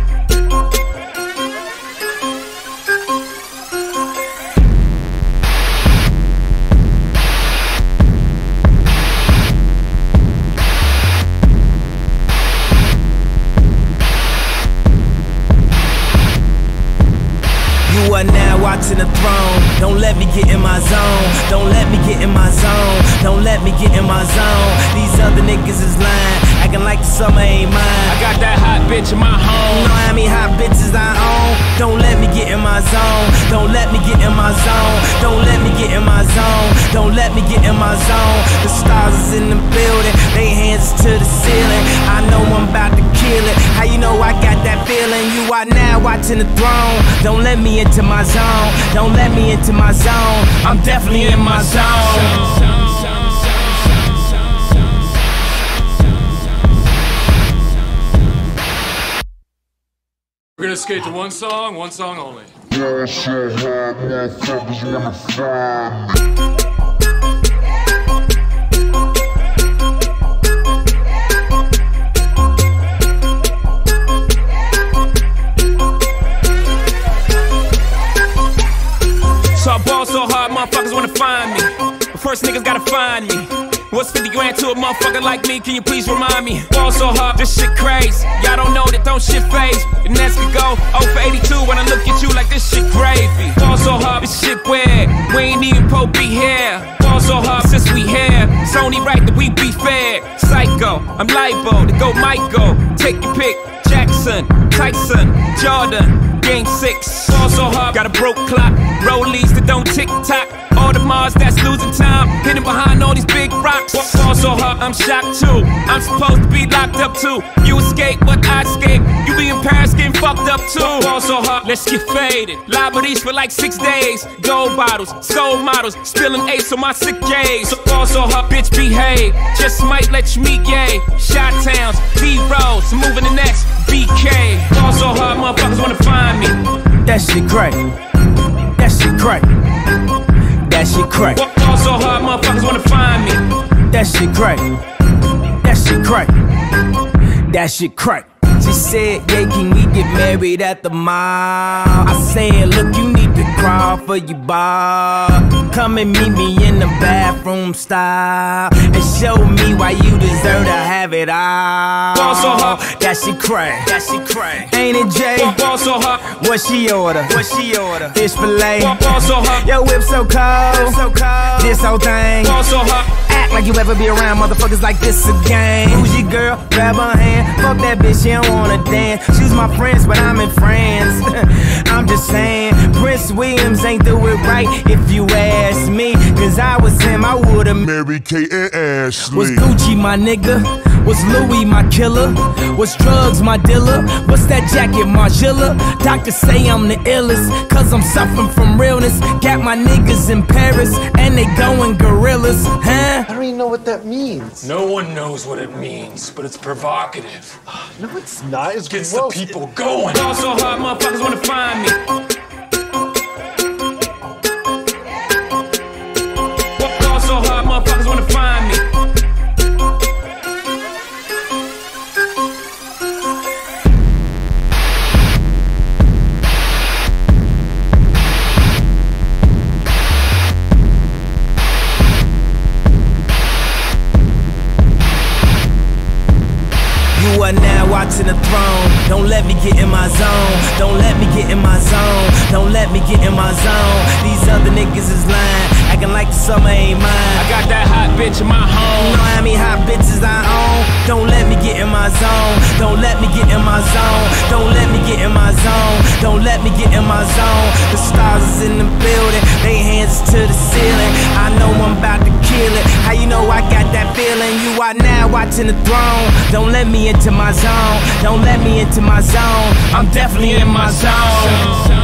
You are now watching the throne. Don't let me get in my zone. Don't let me get in my zone. Don't let me get in my zone. These other niggas is lying, acting like the summer ain't mine. I got that hot bitch in my You home. know how many hot bitches I own? Don't let me get in my zone. Don't let me get in my zone. Don't let me get in my zone. Don't let me get in my zone. The stars is in the building, they hands to the ceiling. I know I'm about to kill it. How you know I got that feeling? You are now watching the throne. Don't let me into my zone. Don't let me into my zone. I'm definitely in my zone. We're gonna skate to one song only. Yeah, so hard, motherfuckers wanna find me. So I ball so hard, motherfuckers wanna find me. But first niggas gotta find me. What's 50 grand to a motherfucker like me? Can you please remind me? Ball so hard, this shit crazy. Y'all don't know that don't shit phase. And that's we go 0 for 82 when I look at you like this shit gravy. Ball so hard, this shit weird. We ain't even po be here. Ball so hard since we here. It's only right that we be fair. Psycho, I'm liable to go Michael. Take your pick, Jackson, Tyson, Jordan. Game 6, fall so hard, got a broke clock. Rollies that don't tick-tock. All the Mars that's losing time, hidden behind all these big rocks. Fall so hard, I'm shocked too. I'm supposed to be locked up too. You escape, but I escape. You be in Paris getting fucked up too. Fall so hard, let's get faded. Liberties for like 6 days. Gold bottles, soul models, spilling ace on my sick days. So fall so hard, bitch behave. Just might let you meet gay. Shot towns, B-rolls, so moving the next BK. Fall so hard, motherfuckers wanna find me. That shit crack. That shit crack. That shit crack. Fall so hard, motherfuckers wanna find me. That shit crack. That shit crack. That shit crack. She said, yeah, can we get married at the mall? I said, look, you need to crawl for your bar. Come and meet me in the bathroom style and show me why you deserve to have it all. Fall so hard. That shit crack. That shit crack. Ain't it, Jay? Fall so hard. What she order? What she order? Fish fillet. Fall so hard. Your whip so cold. So cold. This whole thing. Fall so hard. Act like you ever be around motherfuckers like this again. Who's your girl? Grab her hand. Fuck that bitch, she don't wanna dance. She's my friends, but I'm in France. I'm just saying, Prince Williams ain't do it right if you ask me. Cause I was him, I would've Mary Kate and Ashley. Was Gucci my nigga? Was Louis my killer? Was drugs my dealer? What's that jacket, Margilla? Doctors say I'm the illest, cause I'm suffering from realness. Got my niggas in Paris, and they going gorillas, huh? I don't even know what that means. No one knows what it means, but it's provocative. No, it's not. It's Gets gross. the people going. Fall so hard, motherfuckers wanna find me. Fall so hard, motherfuckers wanna find me. You are now watching the throne. Don't let me get in my zone. Don't let me get in my zone. Don't let me get in my zone. These other niggas is lying, acting like the summer ain't mine. I got that hot bitch in my You home. know how many hot bitches I own? Don't let me get in my zone. Don't let me get in my zone. Don't let me get in my zone. Don't let me get in my zone. The stars is in the building, they hands to the ceiling. I know I'm about to kill it. How you know I got that feeling? You are now watching the throne. Don't let me into my zone. Don't let me into my zone. I'm definitely in my zone.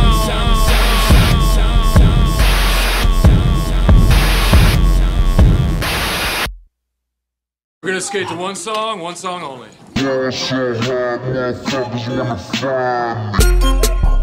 We're gonna skate to one song only. Fall so hard, motherfuckers wanna find me.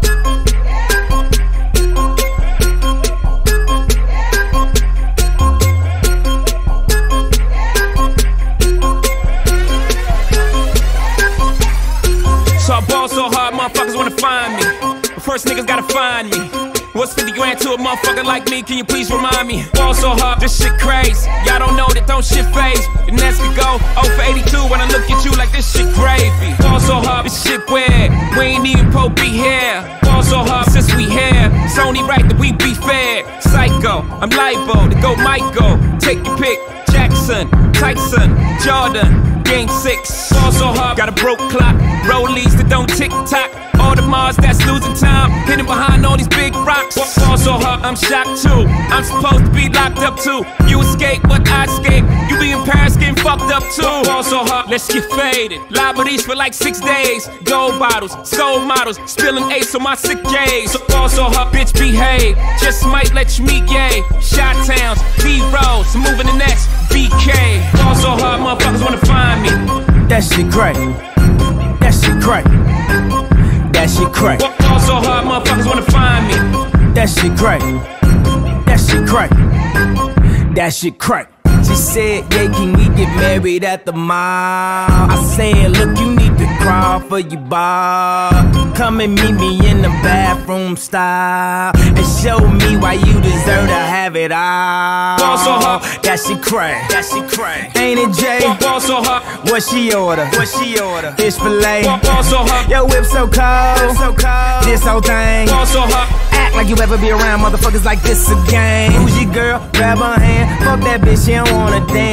So I ball so hard, motherfuckers wanna find me. But first niggas gotta find me. What's 50 grand to a motherfucker like me? Can you please remind me? Ball so hard, this shit crazy. Y'all don't know that don't shit phase. The next could go 0 for 82 when I look at you like this shit gravy. Ball so hard, this shit weird. We ain't even po be here. Ball so hard since we here. It's only right that we be fair. Psycho, I'm liable to go Michael. Take your pick, Jackson, Tyson, Jordan. Game 6, fall so hard, got a broke clock. Rollies that don't tick-tock. All the Mars that's losing time, hidden behind all these big rocks. Fall so hard, I'm shocked too. I'm supposed to be locked up too. You escape, but I escape. You be in Paris getting fucked up too. Fall so hard, let's get faded. Liberties for like 6 days. Gold bottles, soul models, spilling ace on my sick days. So fall so hard, bitch behave. Just might let you meet gay. Shot towns, B-rolls, so moving the next BK. Fall so hard, motherfuckers wanna find me. That shit crack. That shit crack. That shit crack. Fall so hard, motherfuckers wanna find me. That shit crack. That shit crack. That shit crack. She said, yeah, can we get married at the mall? I said, look, you need to crawl for your bar. Come and meet me in the bathroom style and show me why you deserve to have it all. Fall so hard. That shit crack. That shit crack. Ain't it, Jay? Fall so hard. What she order? What she order? Fish fillet. Fall so hard. Your whip so cold. So cold. This whole thing. Fall so hard. Act like you ever be around motherfuckers like this again. Who's your girl? Grab her hand. Fuck that bitch, she don't wanna dance. She's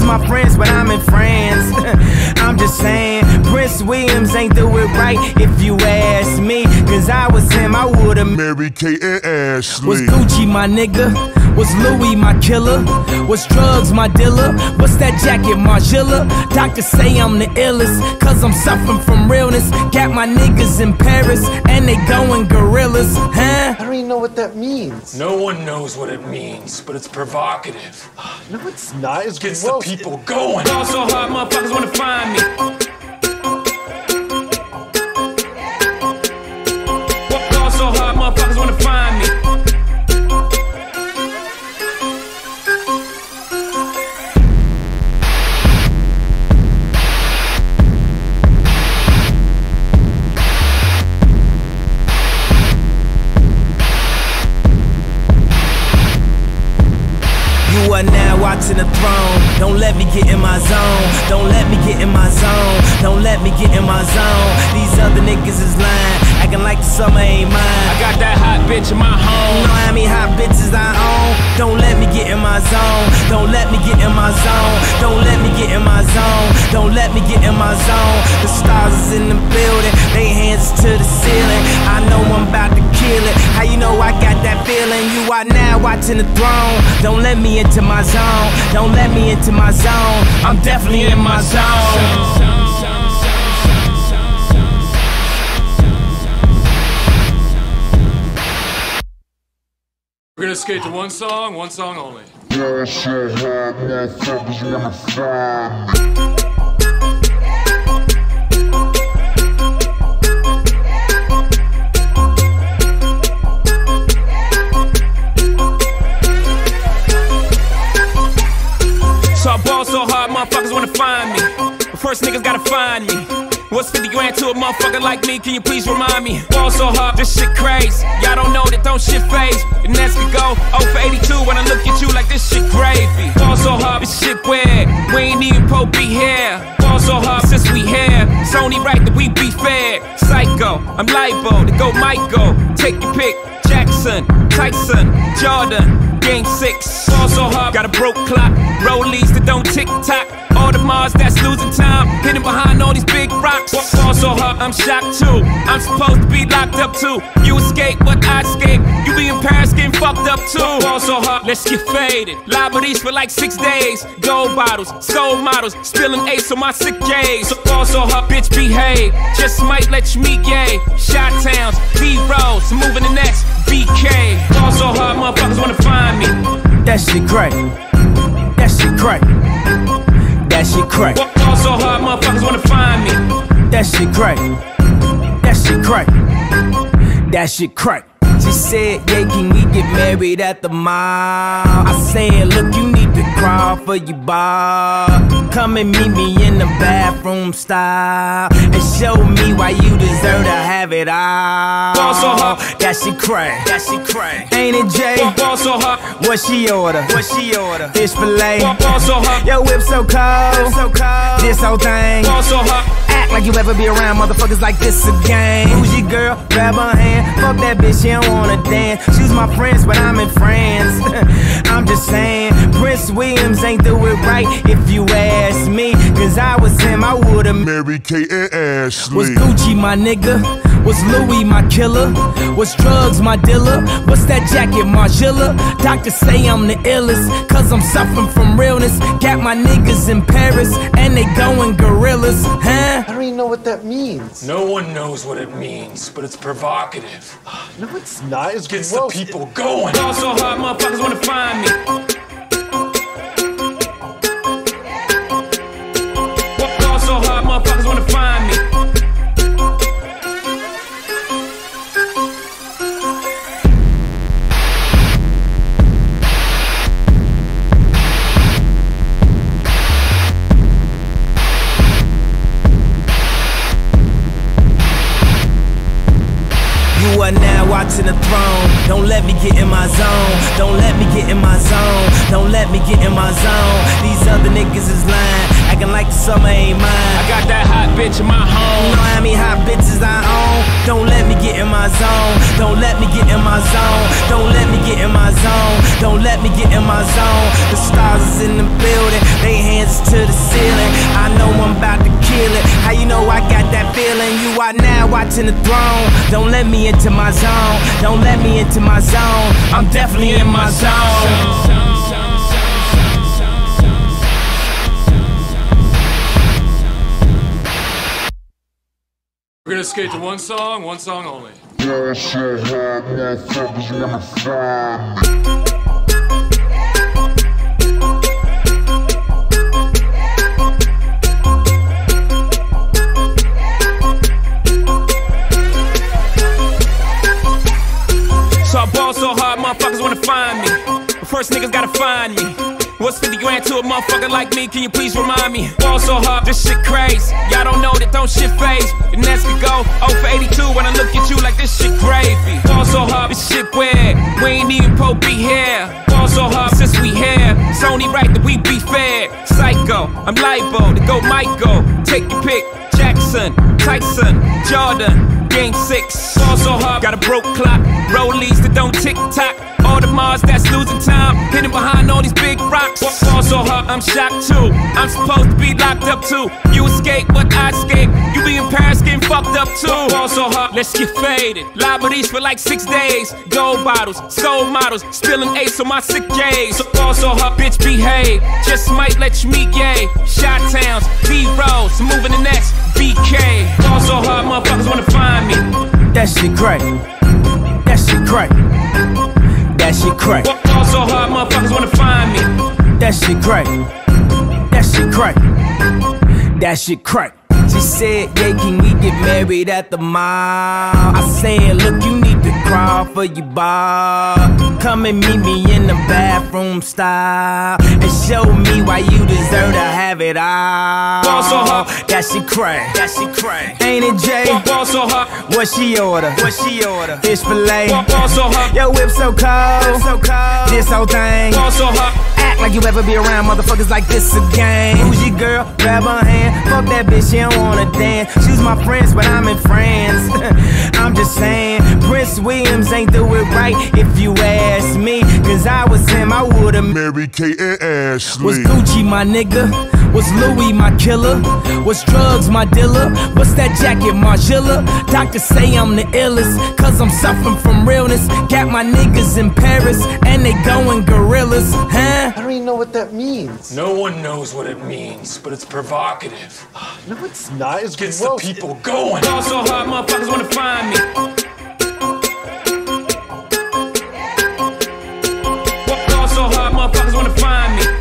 She's my friends, but I'm in France. I'm just saying, Prince Williams ain't do it right if you ask me. Cause I was him, I would've Mary Kate and Ashley. Was Gucci my nigga? Was Louis my killer? Was drugs my dealer? What's that jacket, Margilla? Doctors say I'm the illest, cause I'm suffering from realness. Got my niggas in Paris, and they going gorillas, huh? I don't even know what that means. No one knows what it means, but it's provocative. No, it's not. It's Gets gross. the people going. Ball so hard, motherfuckers wanna find me. Ball so hard, motherfuckers wanna find me. You are now watching the throne. Don't let me get in my zone. Don't let me get in my zone. Don't let me get in my zone. These other niggas is lying, acting like the summer ain't mine. I got that hot bitch in my You home. know how many hot bitches I own? Don't let me get in my zone. Don't let me get in my zone. Don't let me get in my zone. Don't let me get in my zone. The stars is in the building, they hands to the ceiling. I know I'm about to kill it. How you know I got that feeling? You are now watching the throne. Don't let me into my zone. Don't let me into my zone. I'm definitely in my zone. We're gonna skate to one song only. Ball so hard, motherfuckers wanna find me. So I ball so hard, motherfuckers wanna find me. But first niggas gotta find me. What's 50 grand to a motherfucker like me? Can you please remind me? Ball so hard, this shit crazy. Y'all don't know that don't shit phase. The Nets could go 0 for 82 when I look at you like this shit gravy. Ball so hard, this shit weird. We ain't even po be here. Ball so hard since we here. It's only right that we be fair. Psycho, I'm libo to go Michael. Take your pick. Jackson, Tyson, Jordan. Game 6, ball so hard, got a broke clock. Rollies that don't tick tock. All the Mars that's losing time, hidden behind all these big rocks. Ball so hard, I'm shocked too. I'm supposed to be locked up too. You escape, but I escape. You be in Paris getting fucked up too. Ball so hard, let's get faded. Liberties for like 6 days. Gold bottles, soul models, spilling ace on my sick days. So ball so hard, bitch behave. Just might let you meet gay. Shot towns, B-rolls, moving the next BK. Ball so hard, motherfuckers wanna find me. That shit crack. That shit crack. That shit crack. Ball so hard, motherfuckers wanna find me. That shit crack. That shit crack. That shit crack. She said, yeah, can we get married at the mall? I said, look, you need to crawl for your bar. Come and meet me in the bathroom style and show me why you deserve to have it all. Ball so hard. That shit crack. That shit crack. Ain't it, Jay? Ball so hard. What she order? What she order? Fish fillet. Ball so hard. Your whip so cold. So cold. This whole thing. Ball so hard. Act like you ever be around motherfuckers like this again. Who's your girl? Grab her hand. Fuck that bitch, she don't wanna dance. She's my friends, but I'm in France. I'm just saying, Prince Williams ain't do it right if you ask me. Cause I was him, I would've Mary Kate and Ashley. Was Gucci my nigga? Was Louis my killer? Was drugs my dealer? What's that jacket, Margilla? Doctors say I'm the illest, cause I'm suffering from realness. Got my niggas in Paris, and they going gorillas, huh? I don't even know what that means. No one knows what it means, but it's provocative. No, it's not. It's Gets gross. the people going. Ball so hard, motherfuckers wanna find me. Ball so hard, motherfuckers wanna find me. You are now watching the throne. Don't let me get in my zone. Don't let me get in my zone. Don't let me get in my zone. These other niggas is lying, acting like the summer ain't mine. I got that hot bitch in my You home. know how many hot bitches I own? Don't let me get in my zone. Don't let me get in my zone. Don't let me get in my zone. Don't let me get in my zone. The stars is in the building, they hands to the ceiling. I know I'm about to kill it. How you know I got that feeling? You are now watching the throne. Don't let me into my zone. Don't let me into my zone. I'm definitely in my zone. We're gonna skate to one song only. Yeah, so hard, motherfuckers wanna find me. So I ball so hard, motherfuckers wanna find me. But first niggas gotta find me. What's 50 grand to a motherfucker like me? Can you please remind me? Ball so hard, this shit crazy. Y'all don't know that don't shit phase. The Nets could go 0 for 82 when I look at you like this shit gravy. Ball so hard, this shit weird. We ain't even po be here. Ball so hard since we here. It's only right that we be fair. Psycho, I'm libo to go Michael. Take your pick. Jackson, Tyson, Jordan, Game 6. Ball so hard, got a broke clock. Rollies that don't tick tock. All the Mars that's losing time, hidden behind all these big rocks. Ball so hard, I'm shocked too. I'm supposed to be locked up too. You escape, but I escape. You be in Paris getting fucked up too. Ball so hard, let's get faded. Liberties for like 6 days. Gold bottles, soul models, spilling ace on my sick days. So ball so hard, bitch behave. Just might let you meet gay. Shot towns, B-rolls, moving the next BK. Ball so hard, motherfuckers wanna find me. That shit crack. That shit crack. That shit crack. Ball so hard, motherfuckers wanna find me. That shit crack. That shit crack. That shit crack. She said, yeah, can we get married at the mall? I said, look, you need to crawl for your bar. Come and meet me in the bathroom style and show me why you deserve to have it all. Ball so hard. That shit crack. That shit crack. Ain't it, Jay? Ball so hard. What she order? What she order? Fish fillet. Ball so hard. Your whip so cold. So cold. This whole thing. Ball so hard. Act like you ever be around motherfuckers like this again. Who's your girl? Grab her hand. Fuck that bitch, she don't wanna dance. She's my friends, but I'm in France. I'm just saying, Prince Williams ain't do it right if you ask me. Cause I was him, I would've Mary Kate and Ashley. Was Gucci my nigga? Was Louis my killer? Was drugs my dealer? What's that jacket, Margilla? Doctors say I'm the illest, cause I'm suffering from realness. Got my niggas in Paris, and they going gorillas, huh? I don't even know what that means. No one knows what it means, but it's provocative. No, it's not. It's Gets gross. the people going. Ball so hard, motherfuckers wanna find me. Ball so hard, motherfuckers wanna find me.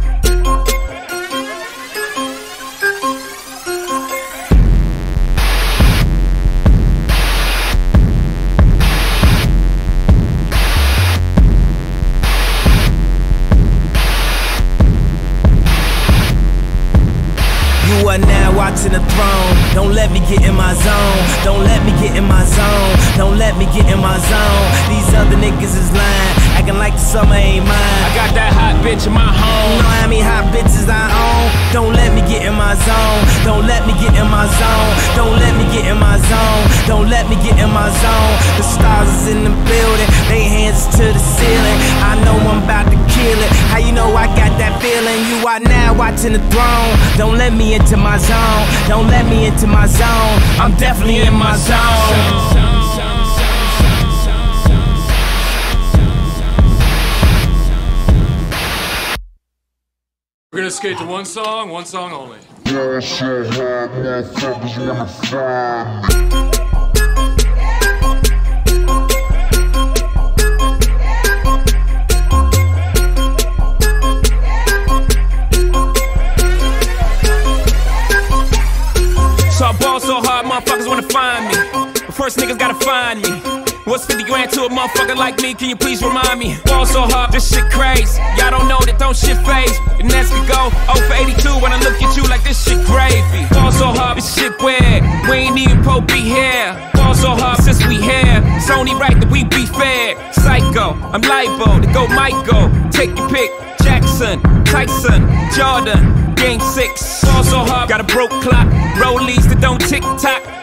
You are now watching the throne. Don't let me get in my zone. Don't let me get in my zone. Don't let me get in my zone. These other niggas is lying, acting like the summer ain't mine. I got that hot bitch in my You home. know how many hot bitches I own? Don't let me get in my zone. Don't let me get in my zone. Don't let me get in my zone. Don't let me get in my zone. The stars is in the building, they hands to the ceiling. I know I'm about to kill it. How you know I got that feeling? You are now watching the throne. Don't let me into my zone. Don't let me into my zone. I'm definitely in my zone. We're gonna skate to one song only. Yeah, so hard, motherfuckers wanna find me. So I ball so hard, motherfuckers wanna find me. But first niggas gotta find me. What's 50 grand to a motherfucker like me? Can you please remind me? Ball so hard, this shit crazy. Y'all don't know that don't shit phase. The Nets could go 0 for 82 when I look at you like this shit gravy. Ball so hard, this shit weird. We ain't even po be here. Ball so hard since we here. It's only right that we be fair. Psycho, I'm libo to go Michael. Take your pick. Jackson, Tyson, Jordan, Game 6. Ball so hard, got a broke clock. Rollies that don't tick tock.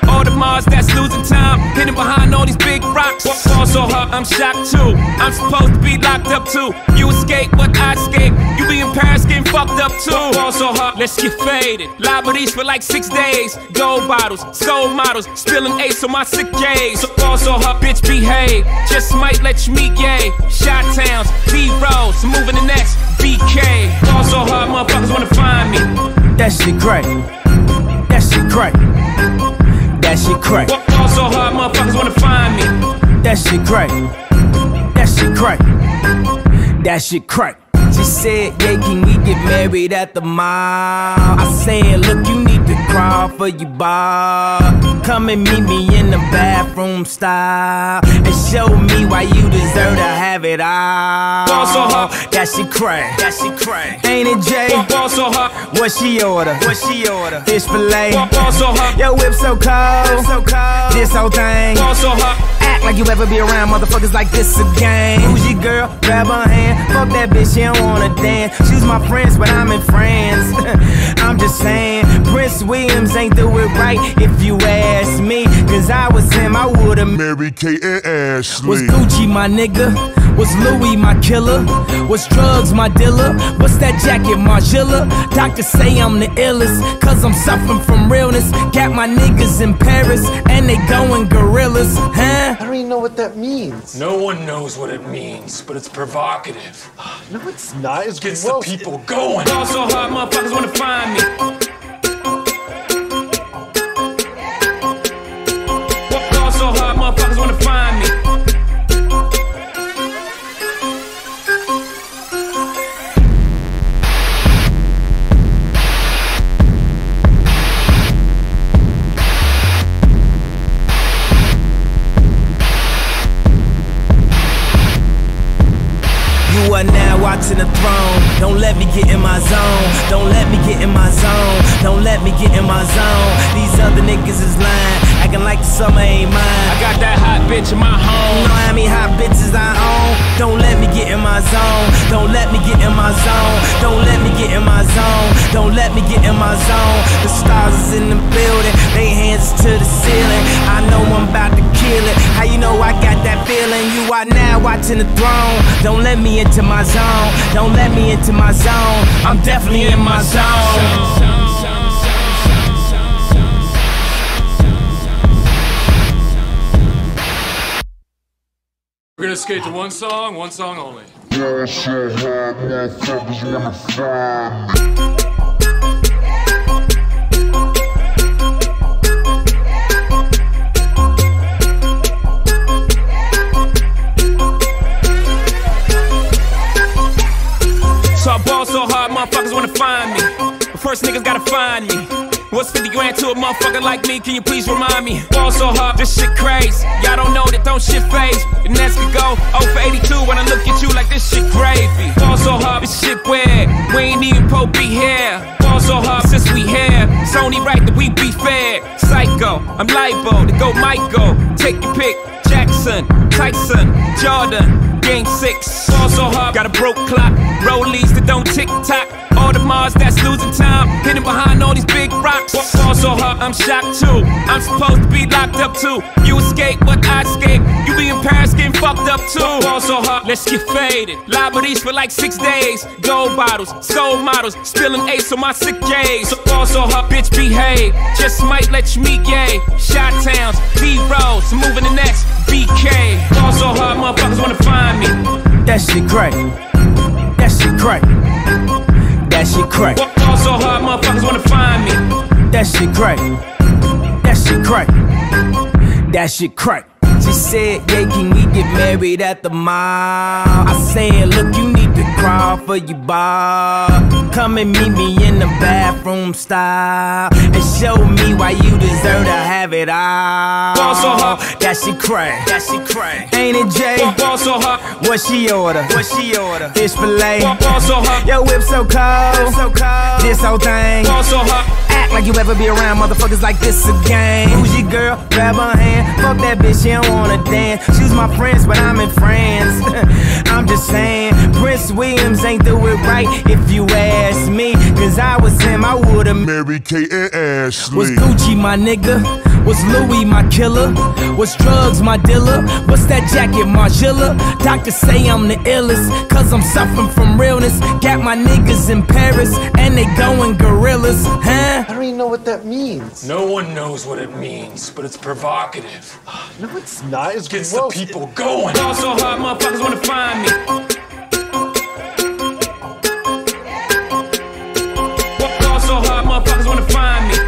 All the Mars that's losing time, hidden behind all these big rocks. Fall so hard, I'm shocked too. I'm supposed to be locked up too. You escape, but I escape. You be in Paris getting fucked up too. Fall so hard, let's get faded. Liberties for like 6 days. Gold bottles, soul models, spilling ace on my sick days. So fall so hard, bitch, behave. Just might let you meet gay. Shot towns, B-rolls, moving the next BK. Fall so hard, motherfuckers wanna find me. That shit crack. That shit crack. That shit crack. Fall so hard, motherfuckers wanna find me. That shit crack. That shit crack. That shit crack. She said, yeah, can we get married at the mall? I said, look, you need to crawl for your bar. Come and meet me in the bathroom style and show me why you deserve to have it all. Fall so hard. That shit crack. That shit crack. Ain't it, Jay? Fall so hard. What she order? What she order? Fish fillet. Fall so hard. Yo, whip so cold. So cold. This whole thing. Fall so hard. Act like you ever be around motherfuckers like this again. Who's your girl? Grab her hand. Fuck that bitch, she don't wanna dance. She's my friends, but I'm in France. I'm just saying, Prince Williams ain't do it right if you ask me. Cause I was him, I would've Mary Kate and Ashley. Was Gucci my nigga? Was Louis my killer? Was drugs my dealer? What's that jacket, Margilla? Doctors say I'm the illest, cause I'm suffering from realness. Got my niggas in Paris, and they going gorillas, huh? I don't even know what that means. No one knows what it means, but it's provocative. No, it's not. It's Gets gross. the people going. Fall so hard, motherfuckers wanna find me. Fall so hard, motherfuckers wanna find me. You are now watching the throne. Don't let me get in my zone. Don't let me get in my zone. Don't let me get in my zone. These other niggas is lying, acting like the summer ain't mine. I got that hot bitch in my You home. know how many hot bitches I own. Don't let me get in my zone. Don't let me get in my zone. Don't let me get in my zone. Don't let me get in my zone. The stars is in the building, they hands to the ceiling. I know I'm about to kill it. How you know I got that feeling? You are now watching the throne. Don't let me into my zone. Don't let me into my zone. I'm definitely in my zone. We're gonna skate to one song only. Fall so hard, motherfuckers wanna find me. So I ball so hard, motherfuckers wanna find me. But first niggas gotta find me. What's 50 grand to a motherfucker like me? Can you please remind me? Ball so hard, this shit crazy. Y'all don't know that don't shit phase. The Nets could go 0 for 82 when I look at you like this shit gravy. Ball so hard, this shit weird. We ain't even Pope be here. Ball so hard since we here. It's only right that we be fair. Psycho, I'm libo to go Michael. Take your pick. Jackson, Tyson, Jordan. Game 6, fall so hard, got a broke clock. Rollies that don't tick-tock. All the Mars that's losing time, hidden behind all these big rocks. Fall so hard, I'm shocked too. I'm supposed to be locked up too. You escape, but I escape. You be in Paris getting fucked up too. Fall so hard, let's get faded. Liberties for like 6 days. Gold bottles, soul models, spilling ace on my sick days. So fall so hard, bitch, behave. Just might let you meet gay. Shot towns, B-rolls, moving the next BK. Fall so hard, motherfuckers wanna find me. That shit crack. That shit crack. That shit crack. Fall so hard, motherfuckers wanna find me. That shit crack. That shit crack. That shit crack. She said, yeah, can we get married at the mall? I said, look, you need to crawl for your bar. Come and meet me in the bathroom style and show me why you deserve to have it all. Fall so hard. That shit crack. That shit crack. Ain't it, Jay? Fall so hard. What she order? What she order? Fish fillet. Fall so hard. Yo, whip so cold. So cold. This whole thing. Fall so hard. Act act like you ever be around motherfuckers like this again. Who's your girl? Grab her hand. Fuck that bitch, she don't wanna dance. She's my friends, but I'm in France. I'm just saying, Prince Williams ain't do it right if you ask me. Cause I was him, I would've Mary Kate and Ashley. Was Gucci my nigga? Was Louis my killer? Was drugs my dealer? What's that jacket, Margilla? Doctors say I'm the illest, cause I'm suffering from realness. Got my niggas in Paris, and they going gorillas, huh? I don't even know what that means. No one knows what it means, but it's provocative. No, it's not. It's Gets gross. the people going. Ball so hard, motherfuckers wanna find me. Ball so hard, motherfuckers wanna find me.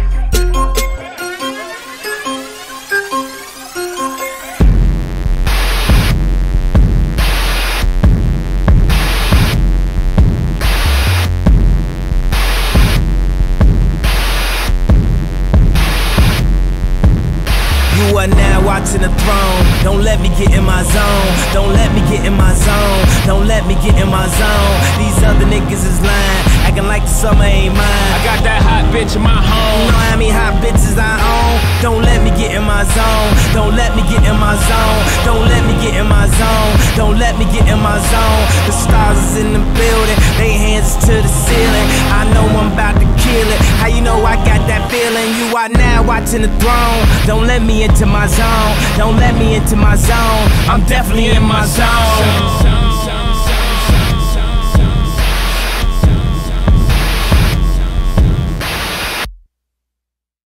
You are now watching the throne. Don't let me get in my zone. Don't let me get in my zone. Don't let me get in my zone. These other niggas is lying, acting like the summer ain't mine. I got that hot bitch in my You home. know how many hot bitches I own? Don't let me get in my zone. Don't let me get in my zone. Don't let me get in my zone. Don't let me get in my zone. The stars is in the building, they hands to the ceiling. I know I'm about to kill it. How you know I got that feeling? You are now watching the throne. Don't let me into my zone. Don't let me into my zone. I'm definitely in my zone.